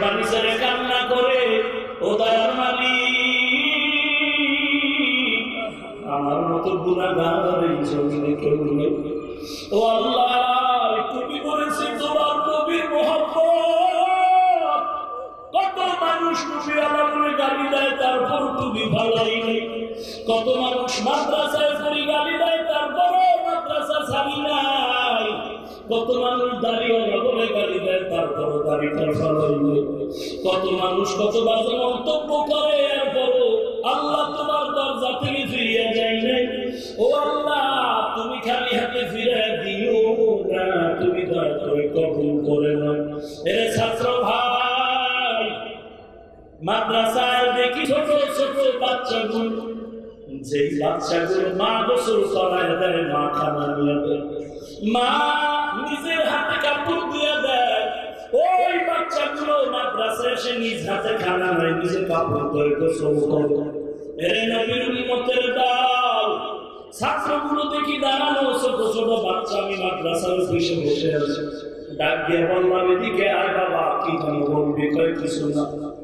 পানি ছেড়ে কান্না করে, ও দয়ার মালিক, আমার মতো গুনাহগার এই জমিনে কেউ নেই। ও আল্লাহ, তুমি করেছি তোমার নবীর মহব্বত। কত মানুষ নবী আল্লাহ বলে গালি দেয়, তারপর তুমি ভালোই নেই। কত মানুষ মাদ্রাসায় পড়ি গালি দেয়, তারপরও মাদ্রাসা ছাড়ি নাই। কত মানুষ দাঁড়িয়ে বলে গালি দেয়, তারপরও দাঁড়িয়ে ভালোই নেই। কত মানুষ কত বাজে মন্তব্য করে, এরপরও আল্লাহ তোমার দরজা থেকে ফিরিয়ে যায় নাই। ও আল্লাহ, তুমি খালি হাতে ফিরে দিও না, তুমি দয়া করে কবুল করে নাও। এর ছাত্র ভাই, মাদ্রাসায় দেখি ছোট ছোট বাচ্চাগুলো, যেই বাচ্চাগুলো মা গোসল করায় দেয়, মা খানা নিয়ে দেয়, মা নিজের হাতে কাপড় দিয়ে দেয়, ওই বাচ্চাগুলো মাদ্রাসায় এসে নিজ হাতে খানা নেয়, নিজে কাপড় ধরে গোসল করে। এর নবীর উম্মতের দল, ছাত্রগুলো দেখি দাঁড়ানো ছোট ছোট বাচ্চা, আমি মাদ্রাসার অফিসে বসে আছি, ডাক দিয়ে বললাম, এদিকে আয় বাবা, কি যেন বলবি? কয় কিছু না।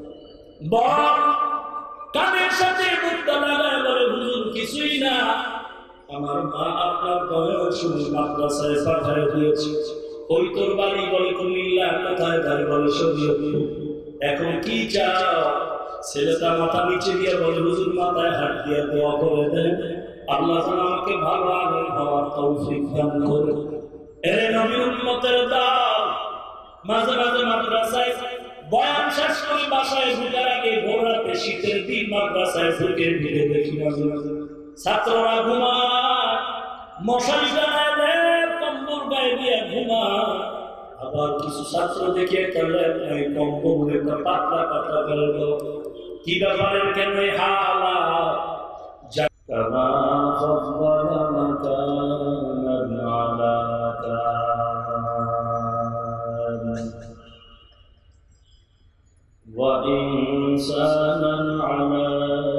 বল, কানের সাথে মুক্তা লাগায় বলে, হুজুর কিছুই না, আমার মা আপনার দয়া শুনে মাদ্রাসায় পাঠায় দিয়েছে। ওই তোর বাড়ি? বলে কুমিল্লা। কোথায়? তাই বলে শরীয়তপুর। এখন কি চাও? ছেলেটা মাথা নিচে দিয়ে বলে, হুজুর মাথায় হাত দিয়ে দোয়া করে দেন, আল্লাহ যেন আমাকে ভালো আলেম হওয়ার তৌফিক দান করে। এর নবীর উম্মতের দল, মাঝে মাঝে মাদ্রাসায় বয়ান শেষ করে বাসায় ঢুকার আগে ভোর রাতে শীতের দিন মাদ্রাসায় ঢুকে ভিড়ে দেখি মাঝে মাঝে ছাত্ররা ঘুমায়, মশারি টানায় দেয়, কম্বল গায়ে দিয়ে ঘুমায়। আবার কিছু ছাত্র দেখে কম্বল পাতলা পাতলা করে দেয়। কি ব্যাপারে? কেন হালাত? كما فضل مكانا على مكان وإنسانا على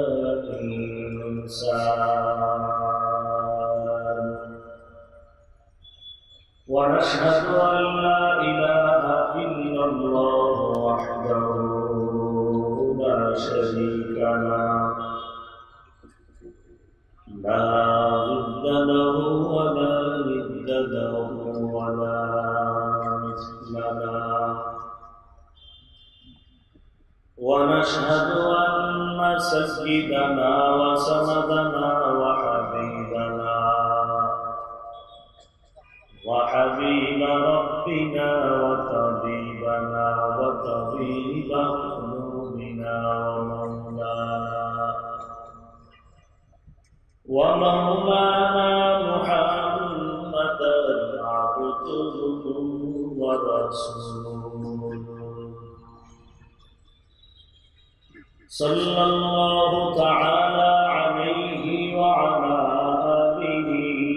إنسان ونشهد أن لا إله إلا الله وحده لا شريك له لا ضد له ولا ند له ولا مثل له ونشهد أن سيدنا وسندنا وحبيبنا وحبيب ربنا وطبيبنا وطبيب قلوبنا ومولانا محمدا عبده ورسوله صلى الله تعالى عليه وعلى آله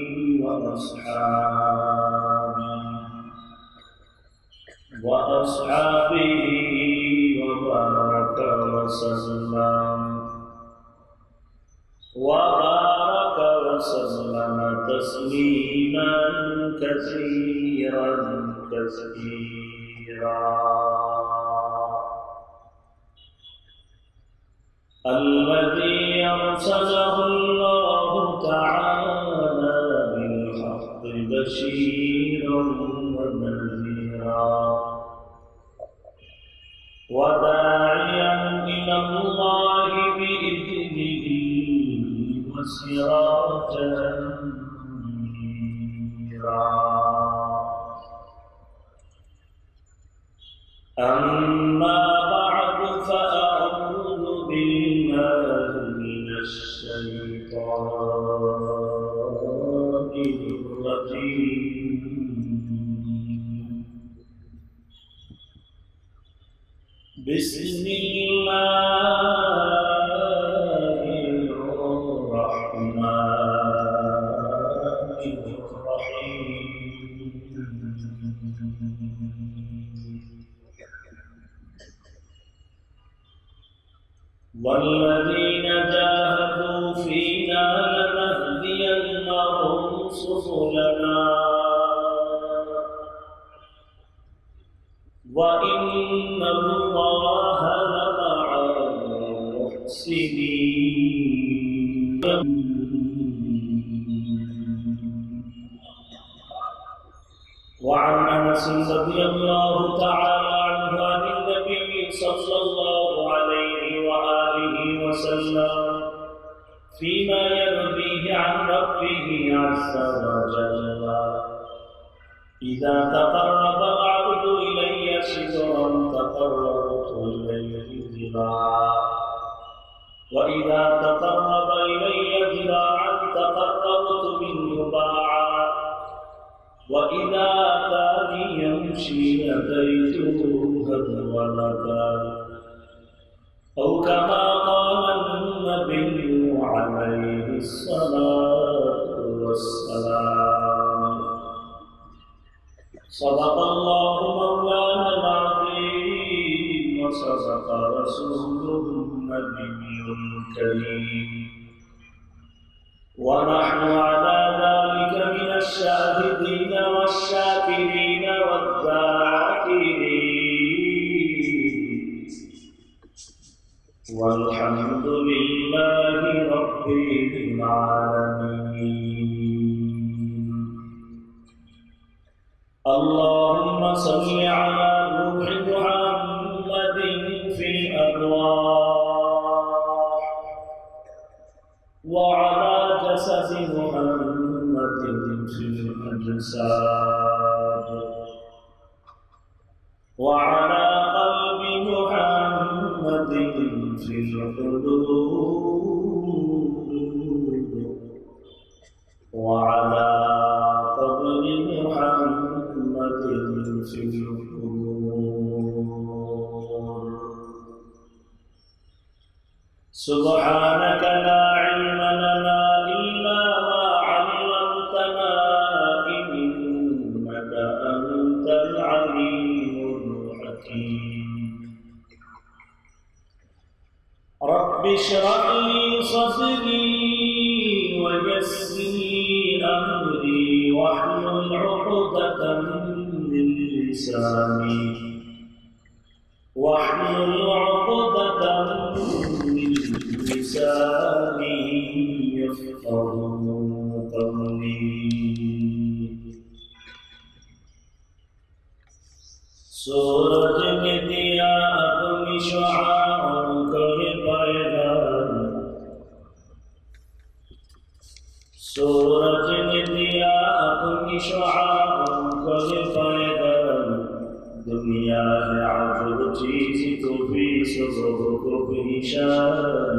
وأصحابه وبارك وسلم وسلم تسليما كثيرا كثيرا الذي أرسله الله تعالى بالحق بشيرا ونذيرا وداعيا إلى الله بإذنه وسراجا منيرا أما بعد فأعوذ بالله من الشيطان الرجيم بسم الله الرحمن الرحيم والذين جاهدوا فينا لنهدينهم سبلنا وإن الله لمع المحسنين. وعن أنس رضي الله تعالى عنه عن النبي صلى الله عليه وآله وسلم فيما يرويه عن ربه عز وجل: إذا تقرب العبد إلي شبرا تقربت إليه ذراعا، وإذا تقرب إلي ذراعا تقربت منه باعا، وإذا أتاني يمشي أتيته هرولة، أو كما قال النبي عليه الصلاة والسلام. صدق الله مولانا العظيم وصدق رسوله النبي الكريم، ونحن على ذلك من الشاهدين والشاكرين والذاكرين، والحمد لله رب العالمين. اللهم صل على روح محمد في الأرواح، وعلى جسد محمد في الأجساد، وعلى قلب محمد في القلوب، وعلى قبر محمد في القبور. سبحانك لا علم لنا إلا ما علمتنا إنك أنت العليم الحكيم. رب اشرح لي صدري ويسر لي أمري واحلل عقدة من لساني يفقهوا قولي. सूरज ने दिया अपनी शुआओं को ये पैगाम, सूरज ने दिया अपनी शुआओं को ये पैगाम, दुनिया है आजुब चीज को भी सुबह को भी शाम,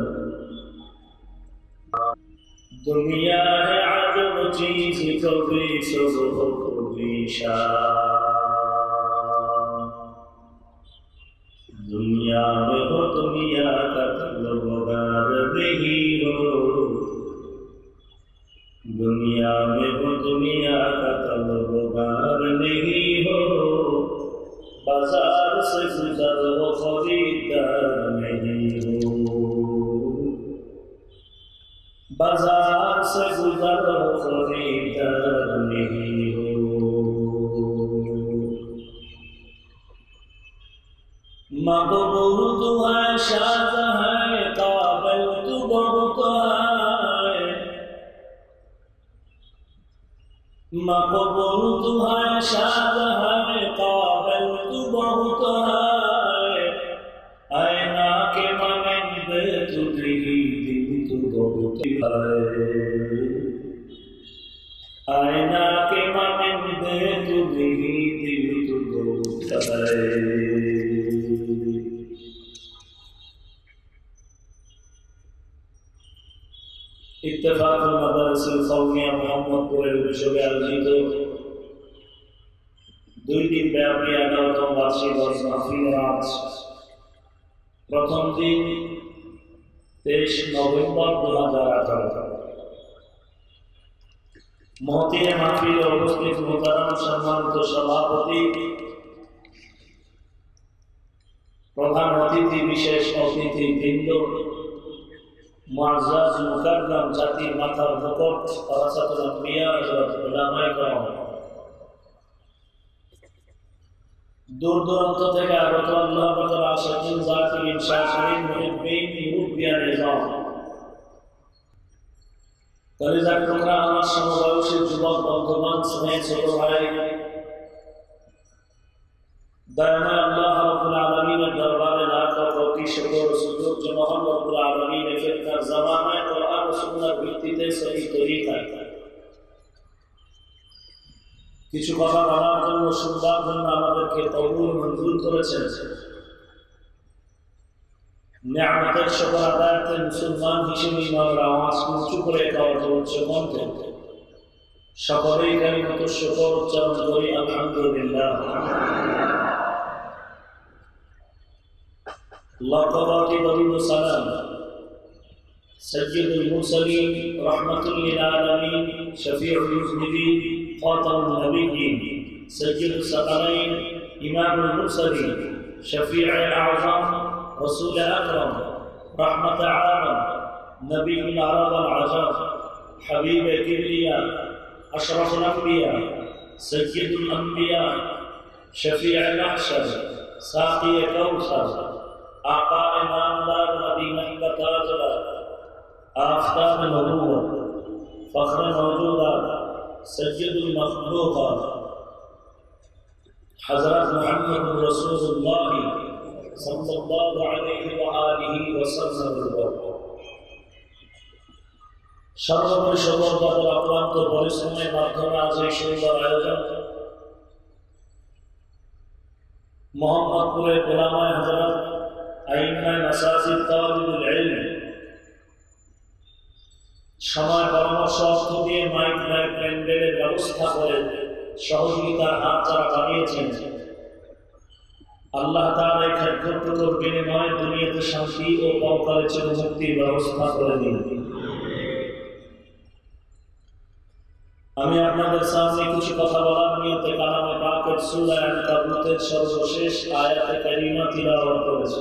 दुनिया है आजुब चीज को भी सुबह को भी शाम। दुनिया में हो दुनिया का तलबगार नहीं हो, दुनिया में हो दुनिया का तलबगार नहीं हो, बाजार से गुजर हो खरीदार नहीं हो, बाजार से गुजर हो खरीदार नहीं हो। मकबूल तू है शाद है काबिल तू बहुत है, मकबूल तू है शाद है काबिल तू बहुत है, आईना के मानंदे तू तेरी दिल तू बहुत है, आईना के मानंदे तू तेरी दिल तू बहुत है। इत्तेफाक मदरस कौमिया मोहम्मदपुरेर उद्योगे आयोजित 2 दिन ব্যাপী 11তম বার্ষিক ওয়াজ মাহফিলের আজ প্রথম দিন 23 নভেম্বর 2018। মহতিয়ে মাহফিলে উপস্থিত মোহতারাম সম্মানিত সভাপতি, প্রধান অতিথি, বিশেষ অতিথি বৃন্দ, মুআজ্জাজ মুকাররম জাতির মাথার মুকুট ওয়ারাসাতুল আম্বিয়া হযরত উলামায়ে কেরাম, দূর দূরান্ত থেকে আগত আল্লাহ তাআলা আশিকিন জাকিরিন শাকিরিন মুহিব্বিন মুরব্বিয়ান নিজাম কলিজার টুকরা আমার সমবয়সী যুবক বন্ধুগণ স্নেহ ছোট ভাই দয়াময় আল্লাহ রাব্বুল আলামিনের দরবারে লাখ কোটি শুকর সুজুদ যে মহান রব্বুল আলামিনের ফিতনার জামানায় কোরআন ও সুন্নাহর ভিত্তিতে সহি তরিকায় কিছু কথা বলার জন্য শুনবার জন্য আমাদেরকে কবুল মঞ্জুর করেছেন। নিয়ামতের শুকর আদায়ার্থে মুসলমান হিসেবে ইমানের আওয়াজ উঁচু করে একান্ত উচ্চ কণ্ঠে সকলেই কালিমাত শুকর উচ্চারণ করি আলহামদুলিল্লাহ। লক্ষ-কোটি দরুদ ও সালাম সৈয়দুল মুরসালিন রাহমাতুল লিল আলামিন শফিউল মুজনিবিন খাতামুন নবিয়্যিন সৈয়দুস সাকালাইন ইমামুল মুরসালিন শফিউল আযম রাসূল আকরাম রাহমাতুল আলাম নবিয়ুল আরব ওয়াল আজম হাবিব কিবরিয়া আশরাফুল আম্বিয়া সৈয়দুল আম্বিয়া শফিউল মাহশর সাকি কাউসার आका इमानदार मदीना का ताजदार आफताब नबूवत फख्र मौजूदात सय्यदुल मखलूकात हज़रत मुहम्मद रसूलुल्लाह सल्लल्लाहु अलैहि व आलिहि वसल्लम सर्वोपरि সর্বদার অক্লান্ত পরিশ্রমের মাধ্যমে আজ এই সুন্দর আয়োজন মোহাম্মদপুরের গোলামায়ে হযরত আইম্মায়ে মাসাজিদ তালিবুল ইলম সময় পরামর্শ অর্থ দিয়ে মাইক প্যান্ডেলের ব্যবস্থা করে সহযোগিতার হাত যারা বানিয়েছেন আল্লাহ তাআলা এই খাদ্যটুকুর বিনিময়ে দুনিয়াতে শান্তি ও পরকালে চিরমুক্তির ব্যবস্থা করে দিন। আমি আপনাদের সামনে কিছু কথা বলার নিয়তে কালামে পাকের সূরা আনকাবুতের সর্বশেষ আয়াতে কারিমা তিলাওয়াত করেছি।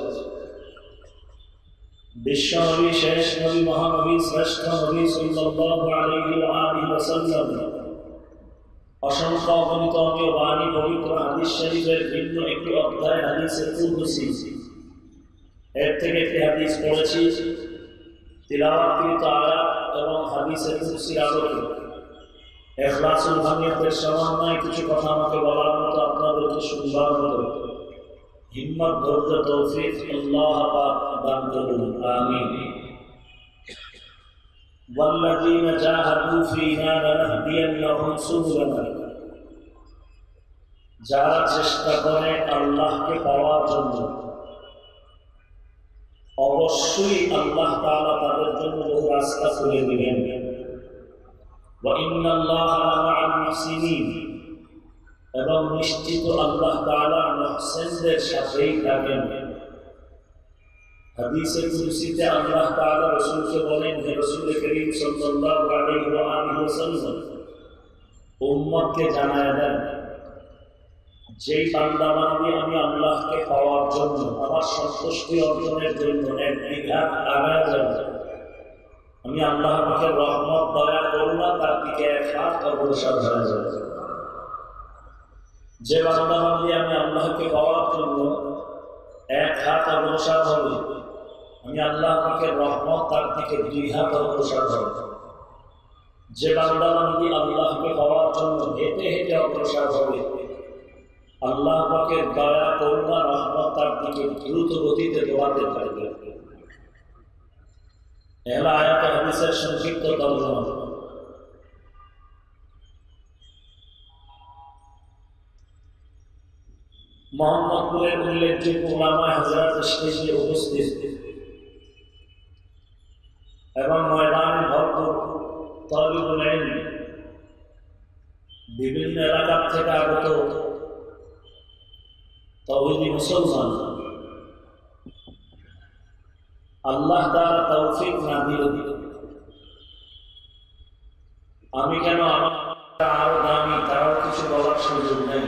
বিশ্বনবী শেষ নবী মহানবী শ্রেষ্ঠ নবী সাল্লাল্লাহু আলাইহি ওয়া আলিহি ওয়াসাল্লাম অসংখ্য অগণিত অঙ্গীয় বাণী পবিত্র হাদিস শরীফের ভিন্ন একটি অধ্যায় হাদিসে কুদসি এর থেকে একটি হাদিস পড়েছি তিলাওয়াতকৃত আয়াত এবং হাদিসে কুদসির আলোকে ইখলাসুল হামিয়াতের সমন্বয়ে কিছু কথা আমাকে বলার মতো আপনাদেরকে শুনবার মতো হিম্মত ধৈর্য তৌফিক আল্লাহ পাক দান করুন আমিন। والذين جاهدوا فينا لنهدينهم سبلنا যারা চেষ্টা করে আল্লাহকে পাওয়ার জন্য অবশ্যই আল্লাহ তাআলা তাদের জন্য বহু রাস্তা খুলে দিবেন। وإن الله لمع المحسنين এবং নিশ্চিত আল্লাহ তাআলা মুহসিনদের সাথেই থাকেন। হাদিসে কুদসিতে আল্লাহ তাআলা রাসূলকে বলেন, হে রাসূল করিম সাল্লাল্লাহু আলাইহি ওয়া আলিহি ওয়াসাল্লাম উম্মতকে জানায় দেন যেই বান্দা বান্দি আমি আল্লাহকে পাওয়ার জন্য আমার সন্তুষ্টি অর্জনের জন্য এক বিঘাত আগায় যাবে আমি আল্লাহ পাকের রহমত দয়া করুণা তার দিকে এক হাত অগ্রসর হয়ে যাবে। যে বান্দা বান্দি আমি আল্লাহকে পাওয়ার জন্য এক হাত অগ্রসর হবে আমি আল্লাহ পাকের রহমত তার দিকে দুই হাত অগ্রসর হবে। যে বান্দা বান্দি আল্লাহকে পাওয়ার জন্য হেঁটে হেঁটে অগ্রসর হবে আল্লাহ পাকের দয়া করুণা রহমত তার দিকে দ্রুত গতিতে দৌড়াতে থাকবে। এলা আয়াত হাদিসের সংক্ষিপ্ত তর্জমা। মোহাম্মদপুরের উল্লেখযোগ্য উলামায়ে হযরত স্টেজে উপস্থিত এবং ময়দানে ভরপুর তালিবুল ইলম বিভিন্ন এলাকা থেকে আগত তাওহীদি মুসলমান আল্লাহ তাআলা তৌফিক না দিলে আমি কেন আমার আরো দামি তারও কিছু বলার সুযোগ নেই।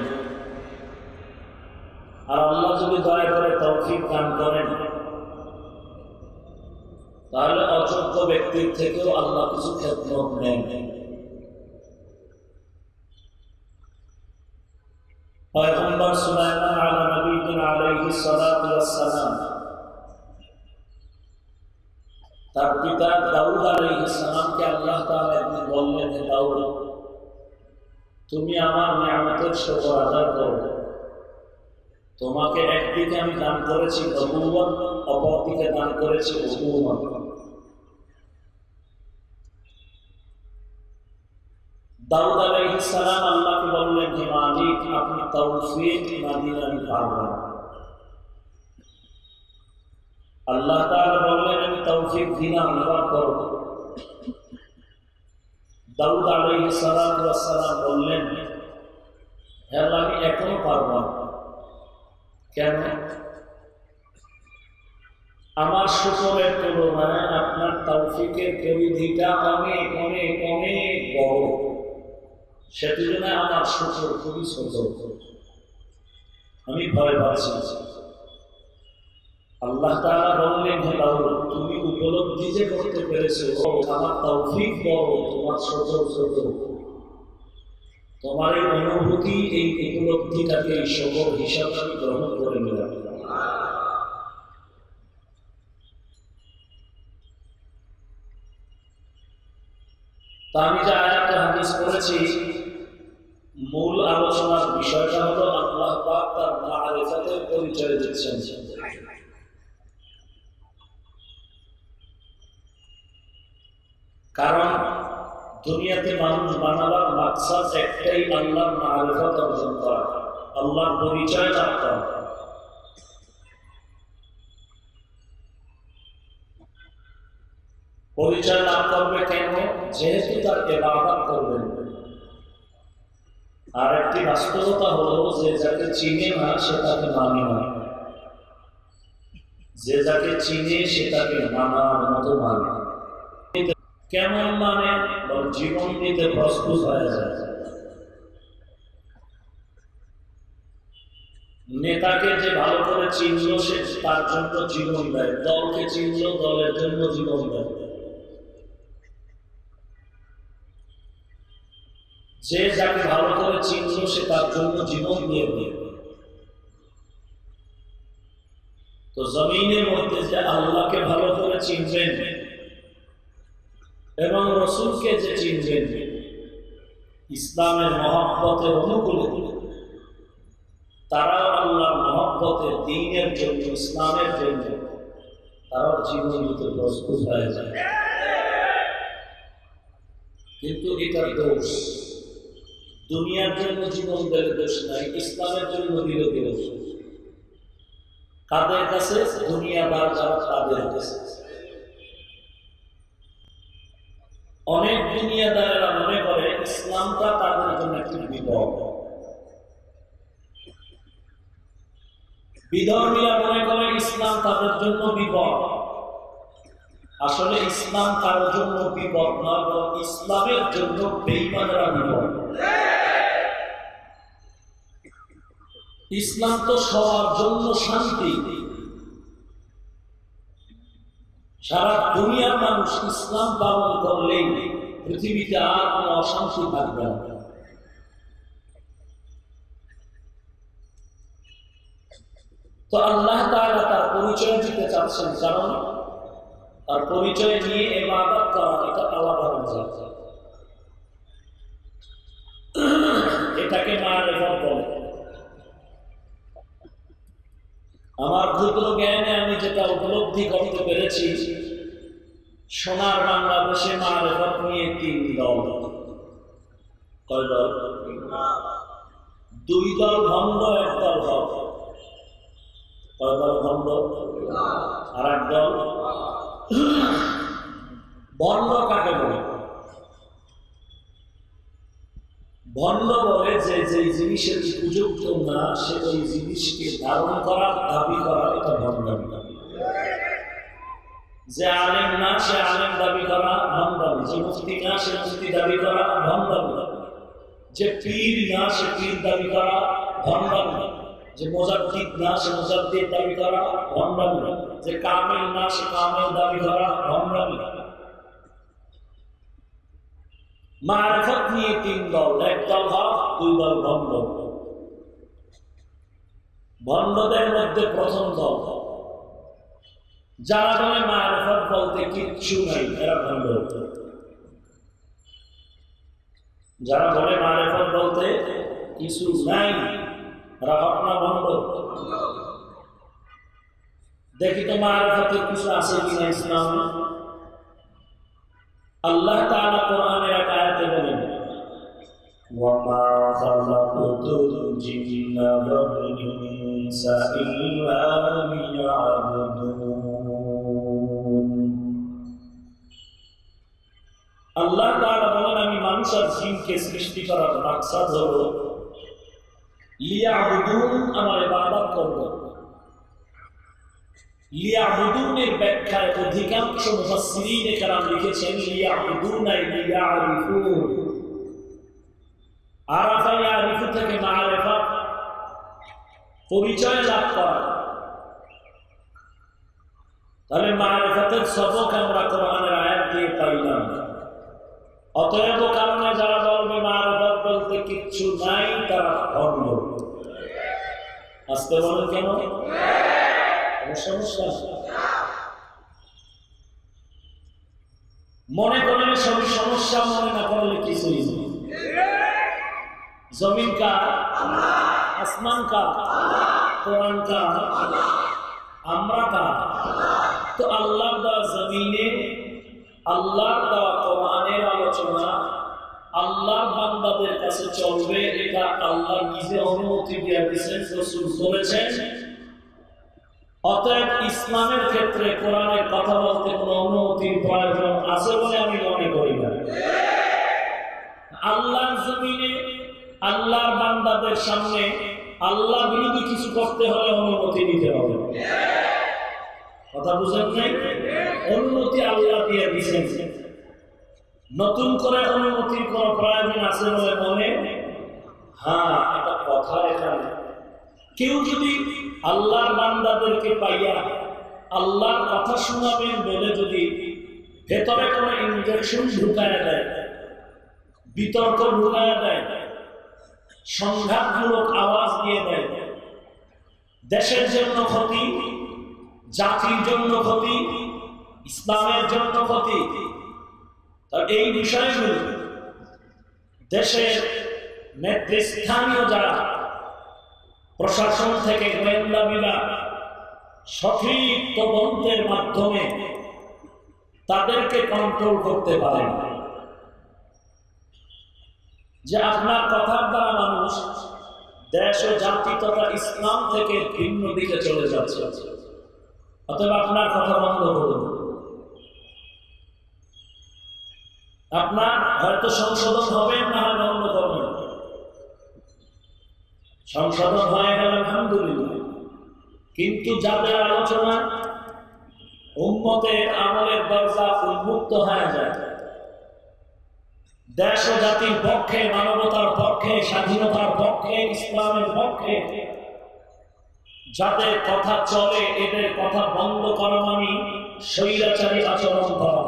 আর আল্লাহ যদি দয়া করে তৌফিক দান করেন তাহলে অযোগ্য ব্যক্তির থেকেও আল্লাহ কিছু খেদমত নেন। পয়গম্বর সুলাইমান তার পিতা দাউদ আলাইহিস সালামকে আল্লাহ তাআলা একদিন বললেন, হে দাউদ, তুমি আমার নিয়ামতের শুকর আদায় করো। তোমাকে একদিকে আমি দান করেছি নবুয়ত, অপরদিকে দান করেছি হুকুমত। দাউদ আলাইহিস সালাম আল্লাহকে বললেন, হে মালিক, আপনি তৌফিক না দিলে আমি পারব না। আল্লাহ তাআলা বললেন, আমি তৌফিক দিলাম, এবার করব। দাউদ আলাইহিস সালাম বললেন, হে আল্লাহ, আমি এখনো পারব না। কেন? আমার শুকরের তুলনায় আপনার তৌফিকের পরিধিটা অনেক অনেক অনেক বড়। সেজন্য আমার শুকর খুবই ছোট, আমি ভয় পাচ্ছি। আল্লাহ তাআলা বললেন, হে দাউদ, তুমি উপলব্ধি যে করতে পেরেছো আমার তৌফিক বড়, তোমার ছোট ছোট। তোমার এই অনুভূতি, এই উপলব্ধিটাকে শুকর হিসাবে আমি গ্রহণ করে নিলাম। তা আমি যে আয়াত হাদিস পড়েছি, মূল আলোচনার বিষয়টা হলো আল্লাহ পাক তার মারিফাতের পরিচয় দিচ্ছেন। কারণ দুনিয়াতে মানুষ বানাবার মাকসাদ একটাই, আল্লাহর মারিফত অর্জন করা, আল্লাহর পরিচয় লাভ করা। পরিচয় লাভ করবে কেন? যেহেতু তার ইবাদত করবেন। আর একটি বাস্তবতা হলো, যে যাকে চিনে না সে তাকে মানে না, যে যাকে চিনে সে তাকে মানার মতো মানে। কেমন মানে? জীবন দিতে প্রস্তুত হয়ে যায়। নেতাকে যে ভালো করে চিনল সে তার জন্য জীবন দেয়, দলকে চিনল দলের জন্য জীবন দেয়। যে যাকে ভালো করে চিনল সে তার জন্য জীবন দিয়ে দেয়। তো জমিনের মধ্যে যে আল্লাহকে ভালো করে চিনবেন এবং রসুলকে যে চিনবেন ইসলামের মহব্বতের অনুকূলে, তারাও আল্লাহর মহব্বতের, দ্বীনের জন্য, ইসলামের জন্য তারাও জীবন দিতে প্রস্তুত হয়ে যায়। কিন্তু এটার দোষ, দুনিয়ার জন্য জীবন দিলে দোষ নাই, ইসলামের জন্য দিলে দোষ। কাদের কাছে? দুনিয়াদার যারা, তাদের কাছে। অনেক দুনিয়াদারেরা মনে করে ইসলামটা তাদের জন্য একটি বিপদ। বিধর্মীরা মনে করে ইসলাম তাদের জন্য বিপদ। আসলে ইসলাম কারোর জন্য বিপদ নয়, বরং ইসলামের জন্য বেঈমানেরা বিপদ। ইসলাম তো সবার জন্য শান্তি। সারা দুনিয়ার মানুষ ইসলাম পালন করলেই পৃথিবীতে আর কোনো অশান্তি থাকবে না। তো আল্লাহ তাআলা তার পরিচয় দিতে চাচ্ছেন, কারণ তার পরিচয় নিয়ে ইবাদত করা এটা আলাদা মজা। এটাকে মারিফত বলে। আমার ক্ষুদ্র জ্ঞানে আমি যেটা উপলব্ধি করতে পেরেছি, সোনার বাংলাদেশে মারিফত নিয়ে 3 দল। কয় দল? 2 দল ভণ্ড, 1 দল হক। কয় দল ভণ্ড? আর 1 দল ভণ্ড। কাকে বলে? ভণ্ড বলে যে যেই জিনিসের উপযুক্ত না সে ওই জিনিসকে ধারণ করার দাবি করা, এটা ভণ্ডামি। যে আলেম না সে আলেম দাবি করা ভণ্ডামি, যে মুফতি না সে মুফতি দাবি করা ভণ্ডামি, যে পীর না সে পীর দাবি করা ভণ্ডামি, যে মুজাদ্দিদ না সে মুজাদ্দিদ দাবি করা ভণ্ডামি, যে কামিল না সে কামিল দাবি করা ভণ্ডামি। মারিফত নিয়ে 3 দল, 1 দল হক, 2 দল ভণ্ড। ভণ্ডদের মধ্যে প্রথম দল যারা বলে মারিফত বলতে কিচ্ছু নাই এরা ভণ্ড। যারা বলে মারিফত বলতে কিছু নাই এরা হক না ভণ্ড। দেখি তো মারিফতের কিছু আছে কিনা ইসলামে। আল্লাহ তাআলা কোরআনের এক আয়াতে বলেন, وَمَا خَلَقْتُ الْجِنَّ وَالْإِنسَ إِلَّا لِيَعْبُدُونِ। আল্লাহ তাআলা বলেন, আমি মানুষ আর জিনকে সৃষ্টি করার মাকসাদ হলো লিয়াবুদুন, আমার ইবাদত করব। লিয়াবুদুনের ব্যাখ্যায় অধিকাংশ মুফাসসিরিনে কেরাম লিখেছেন লিয়াবুদুন আই লিয়ারিফুন। আরাফা ইয়ারিফু থেকে মারিফা, পরিচয় লাভ করা। তাহলে মারিফাতের সবক আমরা কোরআনের আয়াত দিয়ে পাইলাম। অতএব কারণে যারা বলবে মারিফত বলতে কিচ্ছু নাই তারা ভণ্ড। আসতে বলেন কেন? সমস্যা মনে করলে সবই সমস্যা, মনে না করলে কিছুই নেই। जमीन का, आसमान का, कुरान का, আমরা का। तो अल्लाह दा जमीने, अल्लाह दा कुराনের আলোচনা আল্লাহর বান্দাদের কাছে চলবে, এটা আল্লাহ নিজে অনুমতি দিয়ে দিয়েছেন, রাসূল বলেছেন। অতএব ইসলামের ক্ষেত্রে কোরআনের কথা বলতে কোনো অনুমতির প্রয়োজন আছে বলে আমি মনে করি না। আল্লাহর জমিনে আল্লাহর বান্দাদের সামনে আল্লাহ বিরোধী কিছু করতে হলে অনুমতি নিতে হবে। কথা বুঝেন নাই? অনুমতি আল্লাহ দিয়ে দিয়েছেন। নতুন করে অনুমতির কোন প্রয়োজন আছে বলে মনে? হ্যাঁ, এটা কথা। এখানে কেউ যদি আল্লাহর বান্দাদেরকে পাইয়া আল্লাহর কথা শোনাবেন বলে যদি ভেতরে কোনো ইনজেকশন ঢুকায় দেয়, বিতর্ক ঢুকায় দেয়, সংঘাতমূলক আওয়াজ দিয়ে দেয়, দেশের জন্য ক্ষতি, জাতির জন্য ক্ষতি, ইসলামের জন্য ক্ষতি, এই বিষয়গুলো দেশের নেতৃস্থানীয় যারা প্রশাসন থেকে গোয়েন্দা বিভাগ সঠিক তদন্তের মাধ্যমে তাদেরকে কন্ট্রোল করতে পারে, যে আপনার কথার দ্বারা মানুষ দেশ ও জাতি তথা ইসলাম থেকে ভিন্ন দিকে চলে যাচ্ছে, অতএব আপনার কথা বন্ধ করুন। আপনার হয়তো সংশোধন হবে, না হয় বন্ধ করবেন। সংশোধন হয়ে গেল আলহামদুলিল্লাহ, কিন্তু যাদের আলোচনা উম্মতের আমলের দরজা উন্মুক্ত হয়ে যায়, দেশ ও জাতির পক্ষে, মানবতার পক্ষে, স্বাধীনতার পক্ষে, ইসলামের পক্ষে যাদের কথা চলে, এদের কথা বন্ধ করা মানে স্বৈরাচারী আচরণ করা।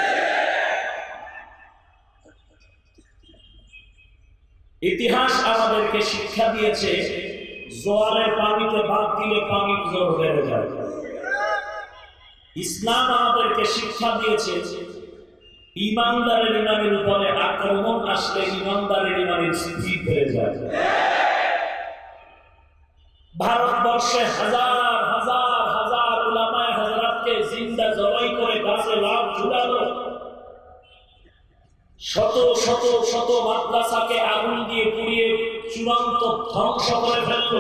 ইতিহাস আমাদেরকে শিক্ষা দিয়েছে, জোয়ারের পানিতে বাদ দিলে পানির জোর বেড়ে যায়। ইসলাম আমাদেরকে শিক্ষা দিয়েছে, ইমানদারের ইমানের উপরে আক্রমণ আসলে ইমানদারের ইমানের স্থিতি বেড়ে যায়। ভারতবর্ষে হাজার হাজার হাজার উলামায়ে হযরতকে জিন্দা জবাই করে গাছে লাভ ঝুলালো, শত শত শত মাদ্রাসাকে আগুন দিয়ে পুড়িয়ে চূড়ান্ত ধ্বংস করে ফেলল।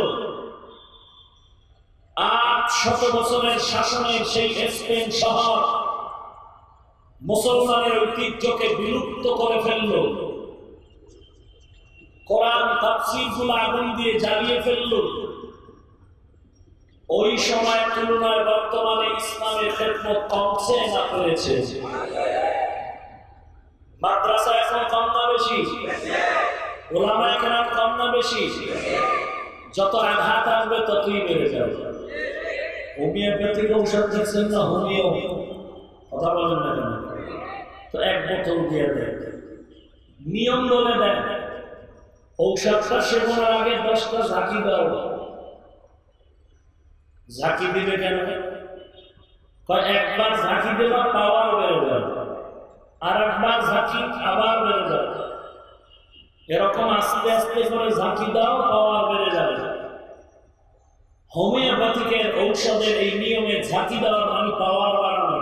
800 বছরের শাসনের সেই স্পেন শহর মুসলমানের ঐতিহ্যকে বিলুপ্ত করে ফেলল। কোরআন তাফসীরগুলো আগুন দিয়ে জ্বালিয়ে ফেলল। ওই সময়ের তুলনায় বর্তমানে ইসলামের খেদমত কমছে না করেছে? মাদ্রাসা এখন কম না বেশি? ওলামায়ে কেরাম কম না বেশি? যত আঘাত আসবে ততই বেড়ে যাবে। হোমিওপ্যাথিক ঔষধ দেখছেন না? হোমিও কথা বলেন না কেন? তো এক বোতল দিয়ে দেয়, নিয়ম বলে দেয়, ঔষধটা সেবনের আগে 10টা ঝাঁকি দাও। ঝাঁকি দিবে কেন? একবার ঝাঁকি দেওয়া পাওয়ার বেড়ে যায়, আর একবার ঝাঁকি আবার বেড়ে যায়, এরকম আস্তে আস্তে করে ঝাঁকি দাও পাওয়ার বেড়ে যাবে। হোমিওপ্যাথিকের ঔষধের এই নিয়মে ঝাঁকি দেওয়ার মানে পাওয়ার বাড়ানো।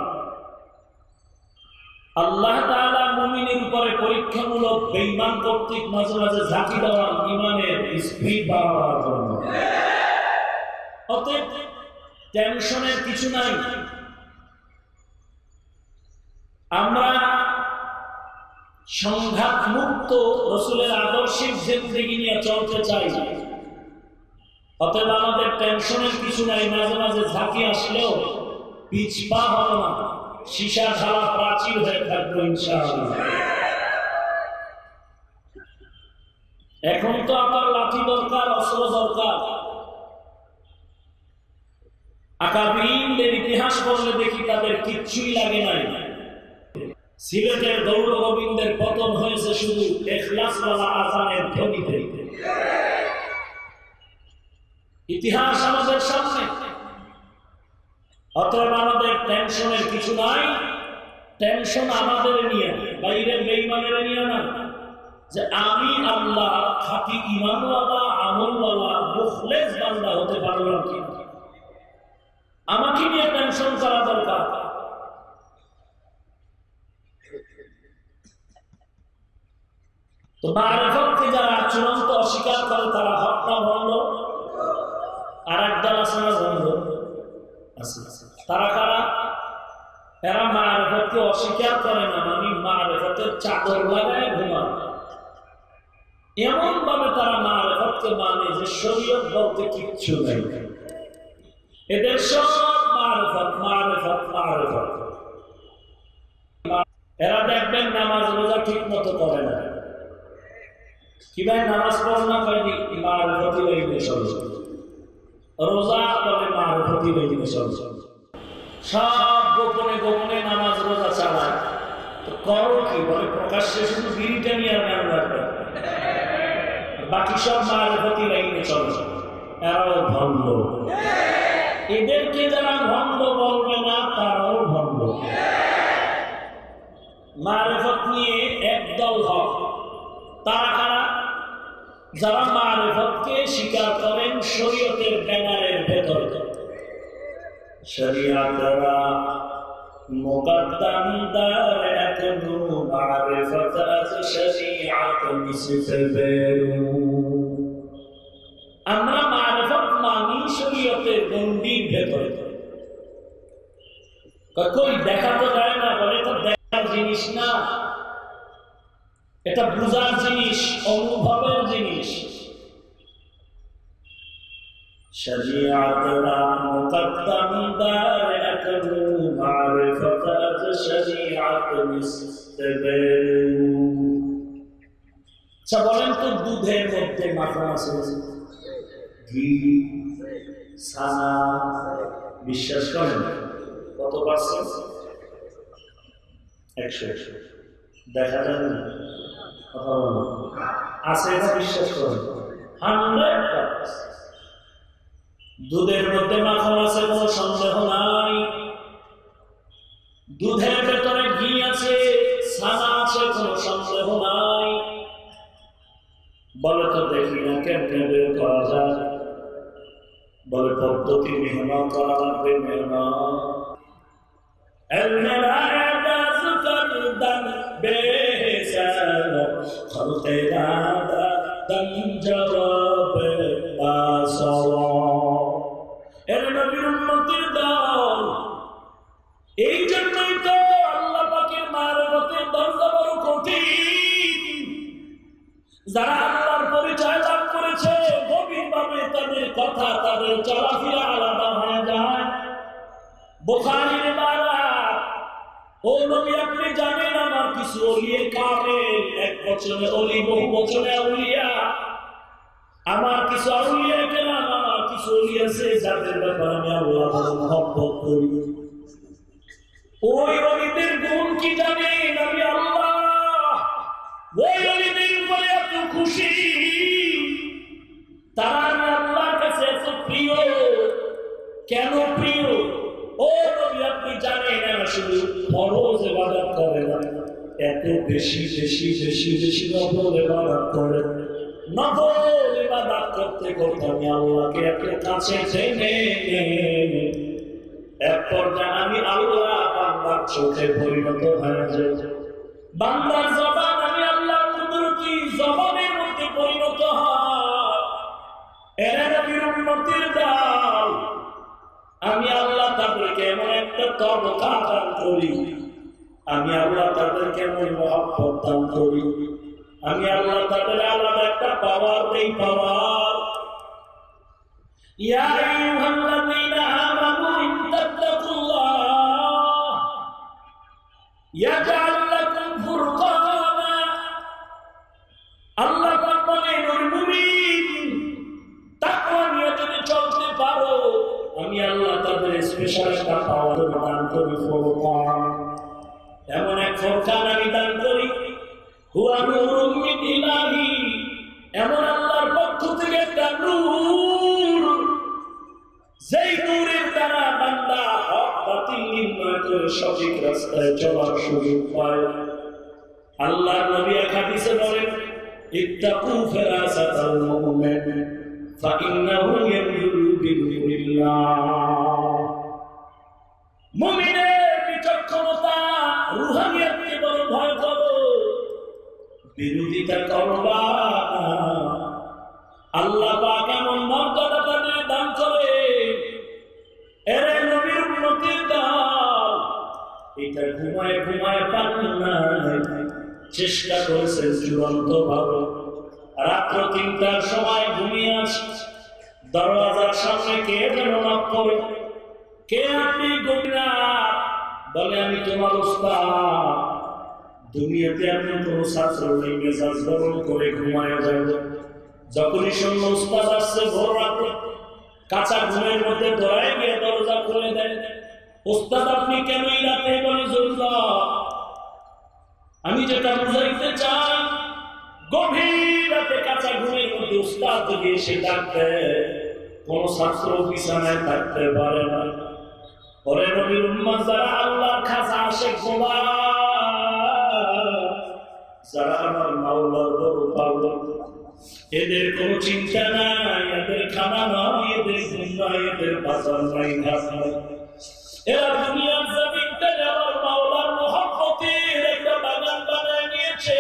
আল্লাহ তাআলা মুমিনের উপরে পরীক্ষামূলক বেঈমান কর্তৃক মাঝে মাঝে ঝাঁকি দেওয়ার ঈমানের স্পিড বাড়ানোর জন্য। অতএব টেনশনের কিছু নাই। আমরা সংঘাত মুক্ত রাসূলের আদর্শের জিন্দেগি নিয়ে চলতে চাই। অতএব আমাদের টেনশনের কিছু নাই। মাঝে মাঝে ঝাঁকি আসলেও পিছপা হবে না, সীসা ঢালা প্রাচীর হয়ে থাকবো ইনশাআল্লাহ। এখন তো আমার লাঠি দরকার, অস্ত্র দরকার। আকাবিরদের ইতিহাস পড়লে দেখি তাদের কিচ্ছুই লাগে নাই। সিলেটের গৌর গোবিন্দের পতন হয়েছে শুধু ইখলাসওয়ালা আযানের ধ্বনিতে। ইতিহাস আমাদের সামনে। অতএব আমাদের টেনশনের কিছু নাই। টেনশন আমাদের নিয়ে, বাইরের বেঈমানের নিয়ে না। যে আমি আল্লাহ খাঁটি ঈমানওয়ালা আমলওয়ালা মুখলেস বান্দা হতে পারলাম কি, আমাকে নিয়ে টেনশন করা দরকার। তো মারিফতকে যারা চূড়ান্ত অস্বীকার করে তারা হক না ভণ্ড। আর একদল আছে না ভণ্ড, তারা কারা? এরা মারিফতকে অস্বীকার করে না, মানে মারিফতের চাদর লাগায় ঘুমায়। এমন ভাবে তারা মারিফতকে মানে যে শরীয়ত বলতে কিচ্ছু নেই। এদের সব মারিফত মারিফত মারিফত। এরা দেখবেন নামাজ রোজা ঠিক মতো করে না। কি ভাই নামাজ পড়ো না? পাইনি মারিফতি লাইনে চলছে। রোজা বলে মারিফতি লাইনে চলছে। সব গোপনে গোপনে নামাজ রোজা চালায়। তো করো কি? বলে প্রকাশ্যে শুধু বিড়িটা নিয়ে আর নাম রাখবে, বাকি সব মারিফতি লাইনে চলছে। এরাও ভণ্ড। এদেরকে যারা ভণ্ড বলবে না তারাও ভণ্ড। মারিফত নিয়ে একদল হক। তারা কারা? যারা মারিফতকে স্বীকার করেন শরীয়তের ব্যানারের ভেতরে। শরীয়তরা মুকদ্দম দার এতনু মারিফত আজ শরীয়ত নিসফেরু। আমরা মারিফত মানি শরীয়তের গণ্ডির ভেতরে। কই দেখা তো যায় না, বলে তো দেখার জিনিস না, এটা বুঝার জিনিস, অনুভবের জিনিস। শরীয়তরা মুকদ্দম দার এতনু মারিফত আজ শরীয়ত নিসফেরু। আচ্ছা বলেন তো, দুধের মধ্যে মাখন আছে, ঘি, ছানা, বিশ্বাস করেন কত পার্সেন্ট? 100। দেখা যায় না, কথা বলো আছে, এটা বিশ্বাস করেন 100%। দুধের মধ্যে মাখন আছে, কোনো সন্দেহ নাই। দুধের ভেতরে ঘি আছে, ছানা আছে, কোনো সন্দেহ নাই। বলে তো দেখি না কেমনে বের করা যায়? বলে পদ্ধতি মেহনত করা লাগবে। এই জন্যই তো আল্লাহ পাকের মারিফতের দরজা বড় কঠিন। যারা আল্লাহর পরিচয় লাভ করেছে গভীরভাবে তাদের কথা, তাদের চলাফেরা আলাদা হয়ে যায়। বুখারীর ইবারত, ও নবী আপনি জানেন আমার কিছু ওলিয়ে কামেল, এক বচনে ওলি, বহু বচনে আউলিয়া। আমার কিছু আউলিয়া কেরাম, আমার কিছু ওলি আছে যাদের ব্যাপারে আমি আল্লাহর মহব্বত করি। ওই ওলিদের গুণ কি জানেন? আমি আল্লাহ ওই ওলিদের উপরে এত খুশি, তারা আল্লাহর কাছে এত প্রিয়। কেন প্রিয়? ও নবী আপনি এত বেশি বেশি বেশি বেশি নফল ইবাদত করেন। নফল ইবাদত করতে করতে আমি আল্লাহকে এত কাছে টেনে এক পর্যায়ে আমি আল্লাহ বান্দার চোখে পরিণত হয়ে যাই। বান্দার জবান আমি আল্লাহর কুদরতি জবানের মধ্যে পরিণত হয়। এরা নবীর উম্মতের দল, আমি আল্লাহ তাদেরকে এমন একটা তবকা দান করি, আমি আল্লাহ তাদেরকে এমন মহব্বত দান করি, আমি আল্লাহ তাদের আলাদা একটা পাওয়ার দেই। পাওয়ার ইয়া আইয়ুহাল্লাযীনা আমানু ইত্তাকুল্লাহ ইয়াজআল লাকুম ফুরকানা। আল্লাহ পাক বলেন, ওই মুমিন তাকওয়া নিয়ে যদি চলতে পারো আমি আল্লাহ তাদের স্পেশাল একটা পাওয়ার দান করি, ফুরকান। এমন এক ফুরকান আমি দান করি, হুয়া নূরুম মিন ইলাহি, এমন আল্লাহর পক্ষ থেকে একটা নূর, যেই নূরের দ্বারা বান্দা হক বাতিল নির্ণয় করে সঠিক রাস্তায় চলার সুযোগ পায়। আল্লাহর নবী এক হাদিসে বলেন, ইত্তাকু ফিরাসাতাল মুমিন ফাইন্নাহু ইয়ানজুরু বিনুরিল্লাহ। মুমিনের বিচক্ষণতা রুহানিয়াতকে বড় ভয় করো, বিরোধিতা করবা। আল্লাহ পাক এমন মর্যাদা তাদের দান করে, এরে নবীর উম্মতের দল, এটা ঘুমায় ঘুমায় পান না, চেষ্টা করেছেন চূড়ান্ত ভাবে। রাত্র ৩টার সময় ঘুমিয়ে আসে, দরওয়াজার সামনে কে যেন নক করে, কে আপনি? গভীরা বলে, আমি তোমার উস্তাদ। দুনিয়াতে এমন কোন ছাত্র নেই মেজাজ গরম করে ঘুমায় যায়। যখনই শূন্য উস্তাদ আসছে ভোর রাতে, কাঁচা ঘুমের মধ্যে দৌড়ায় গিয়ে দরজা খুলে দেয়। উস্তাদ আপনি কেন এই রাতে? বলে, জরুরা। আমি যেটা বুঝাইতে চাই, গভীর রাতে কাঁচা ঘুমের মধ্যে উস্তাদ যদি এসে ডাকতে, কোন ছাত্র বিছানায় থাকতে পারে না। পরে নবীর উম্মত যারা আল্লাহর খাজা আশিক গোলাম, যারা আমার মাওলার বড় পাগল, এদের কোনো চিন্তা নাই, এদের খানা নাই, এদের ঘুম নাই, এদের বাজার নাই, ঘাস নাই। এরা দুনিয়ার জমিনটাকে আমার মাওলার মহব্বতের একটা বাগান বানায় নিয়েছে।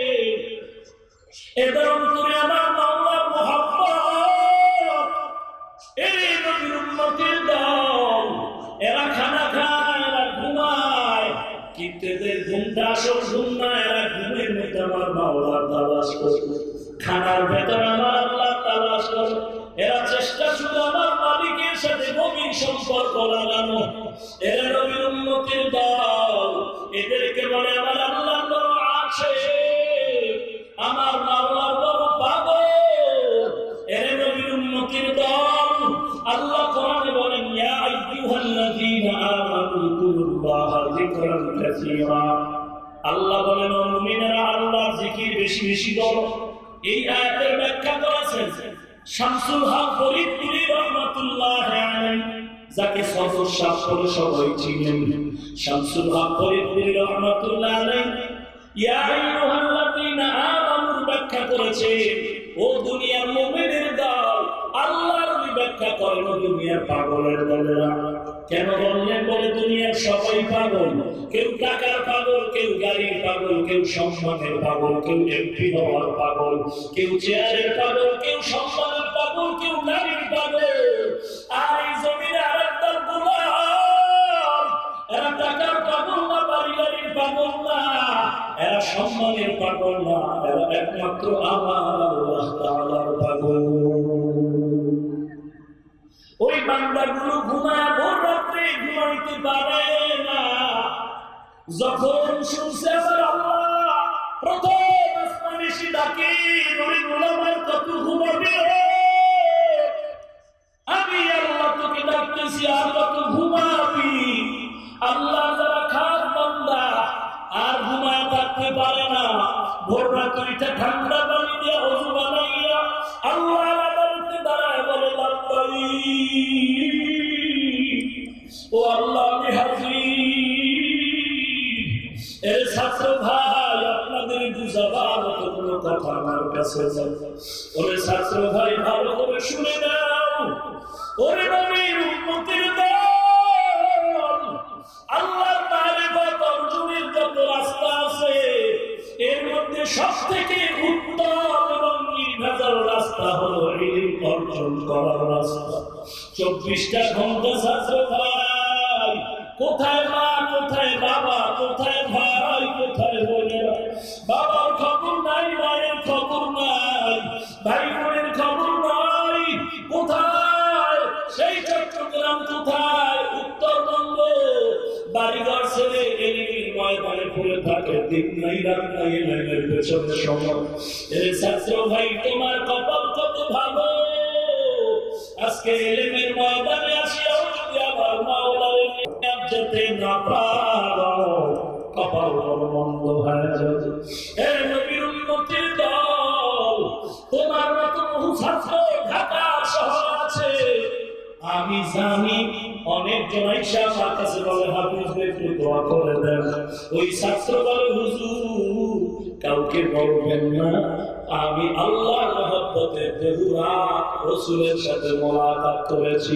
এদের অন্তরে আমার মাওলার মহব্বত। এই নবীর উম্মতের দল, এরা খানা খায়, এরা ঘুমায়, কিন্তু এদের ঘুমটা আসল ঘুম না। এরা ঘুমের মধ্যে আমার মাওলার তালাশ করে, খানার ভেতর আমার আল্লাহ তালাশ করে। এরা চেষ্টা শুধু আমার মালিকের সাথে গভীর সম্পর্ক লাগানো। এরা নবীর উম্মতের দল, এদেরকে বলে আমার আল্লাহ বড় আছে, আমার মাওলার বড় পাগল। এরা নবীর উম্মতের দল। আল্লাহ কোরআনে বলেন, ইয়া আইয়ুহাল্লাযীনা আমানু যকুরুল্লাহা যিকরান কাসীরা। আল্লাহ বলেন, ও মুমিনেরা আল্লাহর জিকির বেশি বেশি করো। এই আয়াতের ব্যাখ্যা করেছেন শামসুল হক ফরিদপুরি রাহমাতুল্লাহ আলাইহি, যাকে সদর শাহ বলে সবাই চিনেন। শামসুল হক ফরিদপুরি রাহমাতুল্লাহ আলাইহি ইয়া আইয়ুহাল্লাযীনা আমানু ব্যাখ্যা করেছে, ও দুনিয়ার মুমিনের দল। আল্লাহর ব্যাখ্যা করেন, দুনিয়ার পাগলের দলেরা। কেন বললেন? বলে দুনিয়ার সবাই পাগল। কেউ টাকার পাগল, কেউ গাড়ির পাগল, কেউ সম্মানের পাগল, কেউ এমপি হওয়ার পাগল, কেউ চেয়ারের পাগল, কেউ সম্মানের পাগল, কেউ গাড়ির পাগল। আর এই জমিনে আরেকটা গোলাম, এরা টাকার পাগল না, বাড়ি গাড়ির পাগল না, এরা সম্মানের পাগল না, এরা একমাত্র আমার আল্লাহ তাআলার পাগল। ওই বান্দাগুলো ঘুমায় ভোর রাত্রে ঘুমাইতে পারে না। যখন শুনছে আমার আল্লাহ প্রথম আসমানে এসে ডাকে, ওই গোলামের কত ঘুমাবে, আমি আল্লাহ তোকে ডাকতেছি, আর কত ঘুমাবি? আল্লাহ যারা খাস বান্দা আর ঘুমায় থাকতে পারে না, ভোর রাত্রিটা ঠান্ডা পানি দিয়ে ওযু বানাইয়া আল্লাহ আদালতে দাঁড়ায় বলে, ও আল্লাহ আমি হাজির, এর ছাত্র ভাই আপনাদের বুঝাবার মতো কোনো কথা আমার কাছে নেই। ওরে ছাত্র ভাই ভালো করে শুনে নাও, ওরে নবীর উম্মতের দল, আল্লাহর মারিফত অর্জনের যত রাস্তা আছে এর মধ্যে সবথেকে উত্তম এবং নির্ভেজাল রাস্তা হলো ইলম অর্জন করার রাস্তা। 24টা ঘন্টা ছাত্র ভাই, কোথায় মা, কোথায় বাবা, কোথায় ভাই, কোথায় বোনেরা, বাবার খবর নাই, মায়ের খবর নাই, ভাই বোনের খবর নাই, কোথায় সেই চট্টগ্রাম, কোথায় উত্তরবঙ্গ, বাড়িঘর ছেড়ে এলিমির ময়দানে পড়ে থাকে, দিন নাই রাত নাই এলিমের পেছনে সময়। এর ছাত্র ভাই তোমার কপাল কত ভালো, আজকে এলিমের ময়দানে আসিয়াও যদি আমার মাওলার যেতে না পারো, কপাল বড় মন্দ হয়ে যাবে। এর নবীর উম্মতের দল, তোমার মতো বহু ছাত্র ঢাকা শহরে আছে। আমি জানি অনেকজন আইসা আমার কাছে বলে হাফিজ একটু দোয়া করে দেন। ওই ছাত্র বলে হুজুর কাউকে বলবেন না, আমি আল্লাহর মহব্বতে বহু রাত রাসূলের সাথে মোলাকাত করেছি।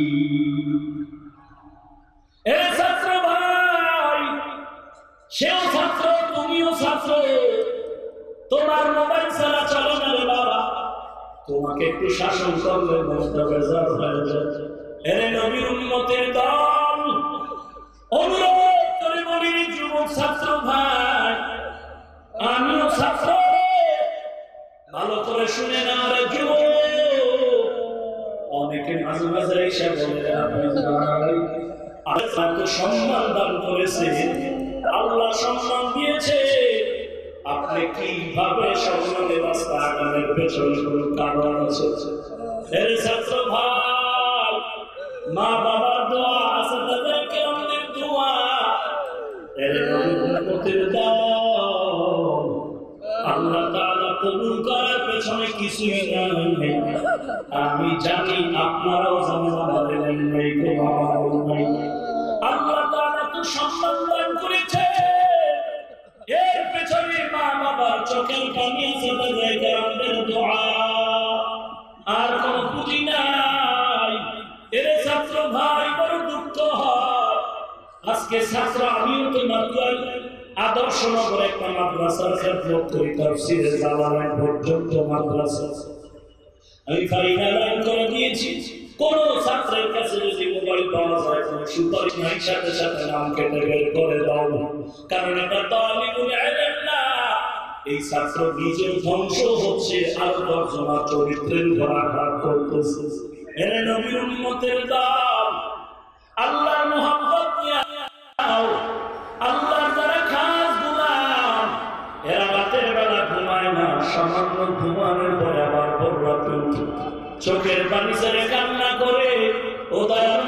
এ ছাত্র ভাই, সেও ছাত্র, তুমিও ছাত্র, তোমার মোবাইল ছাড়া চলে না রে বাবা, তোমাকে একটু শাসন করলে মনটা বেজার হয়ে যায়। এর নবীর উম্মতের দল, অনুরোধ করে বলি যুবক ছাত্র ভাই, আমিও ছাত্র, ভালো করে শুনে না রে যুবক। অনেকে মাঝে মাঝে এসে বলে আপনি আল্লাহকে সম্মান দান করেছে, আল্লাহ সম্মান দিয়েছে, আপনি কিভাবে সম্মানের রাস্তা আগানোর পেছনে কোনো কারণ আছে? এর ছাত্র ভাই, মা বাবার দোয়া আছে, তাদেরকে আমাদের দোয়া, এর উম্মতের দল, আল্লাহ তাআলা কবুল করার পেছনে কিছুই নাই। আমি জানি আপনারাও জানেন আমাদের নেই কোনো আমল নাই। আল্লাহ তাআলা তো সম্মান দান করেছে, এর পেছনে মা বাবার চোখের পানি আছে, তাদেরকে আমাদের দোয়া, আর কোন পুঁজি নাই। এর ছাত্র ভাই বড় দুঃখ হয়, আজকে ছাত্র আমিও তো মাদ্রাসার আদর্শনগর একটা মাদ্রাসার খেদমত করি, তাফসীরে জালালাইন পর্যন্ত মাদ্রাসা আমি ফাইনালাইন করে দিয়েছি। কোন ছাত্রের কাছে যদি মোবাইল পাওয়া যায়, কোন সুপারিশ নাই, সাথে সাথে নাম কেটে বের করে দাও, কারণ এটা তালিবুল ইলম না। এই ছাত্র নিজের ধ্বংস হচ্ছে, আর দর্জনা চরিত্রের উপর আঘাত করতেছে। এর নবীর উম্মতের দল, আল্লাহর মুহাব্বত নিয়ে আল্লাহর যারা খাস গোলাম, এরা রাতের বেলা ঘুমায় না, সামান্য ঘুমানোর পরে আবার ভোর রাতে উঠে চোখের পানি ছেড়ে কান্না করে, ও দয়ার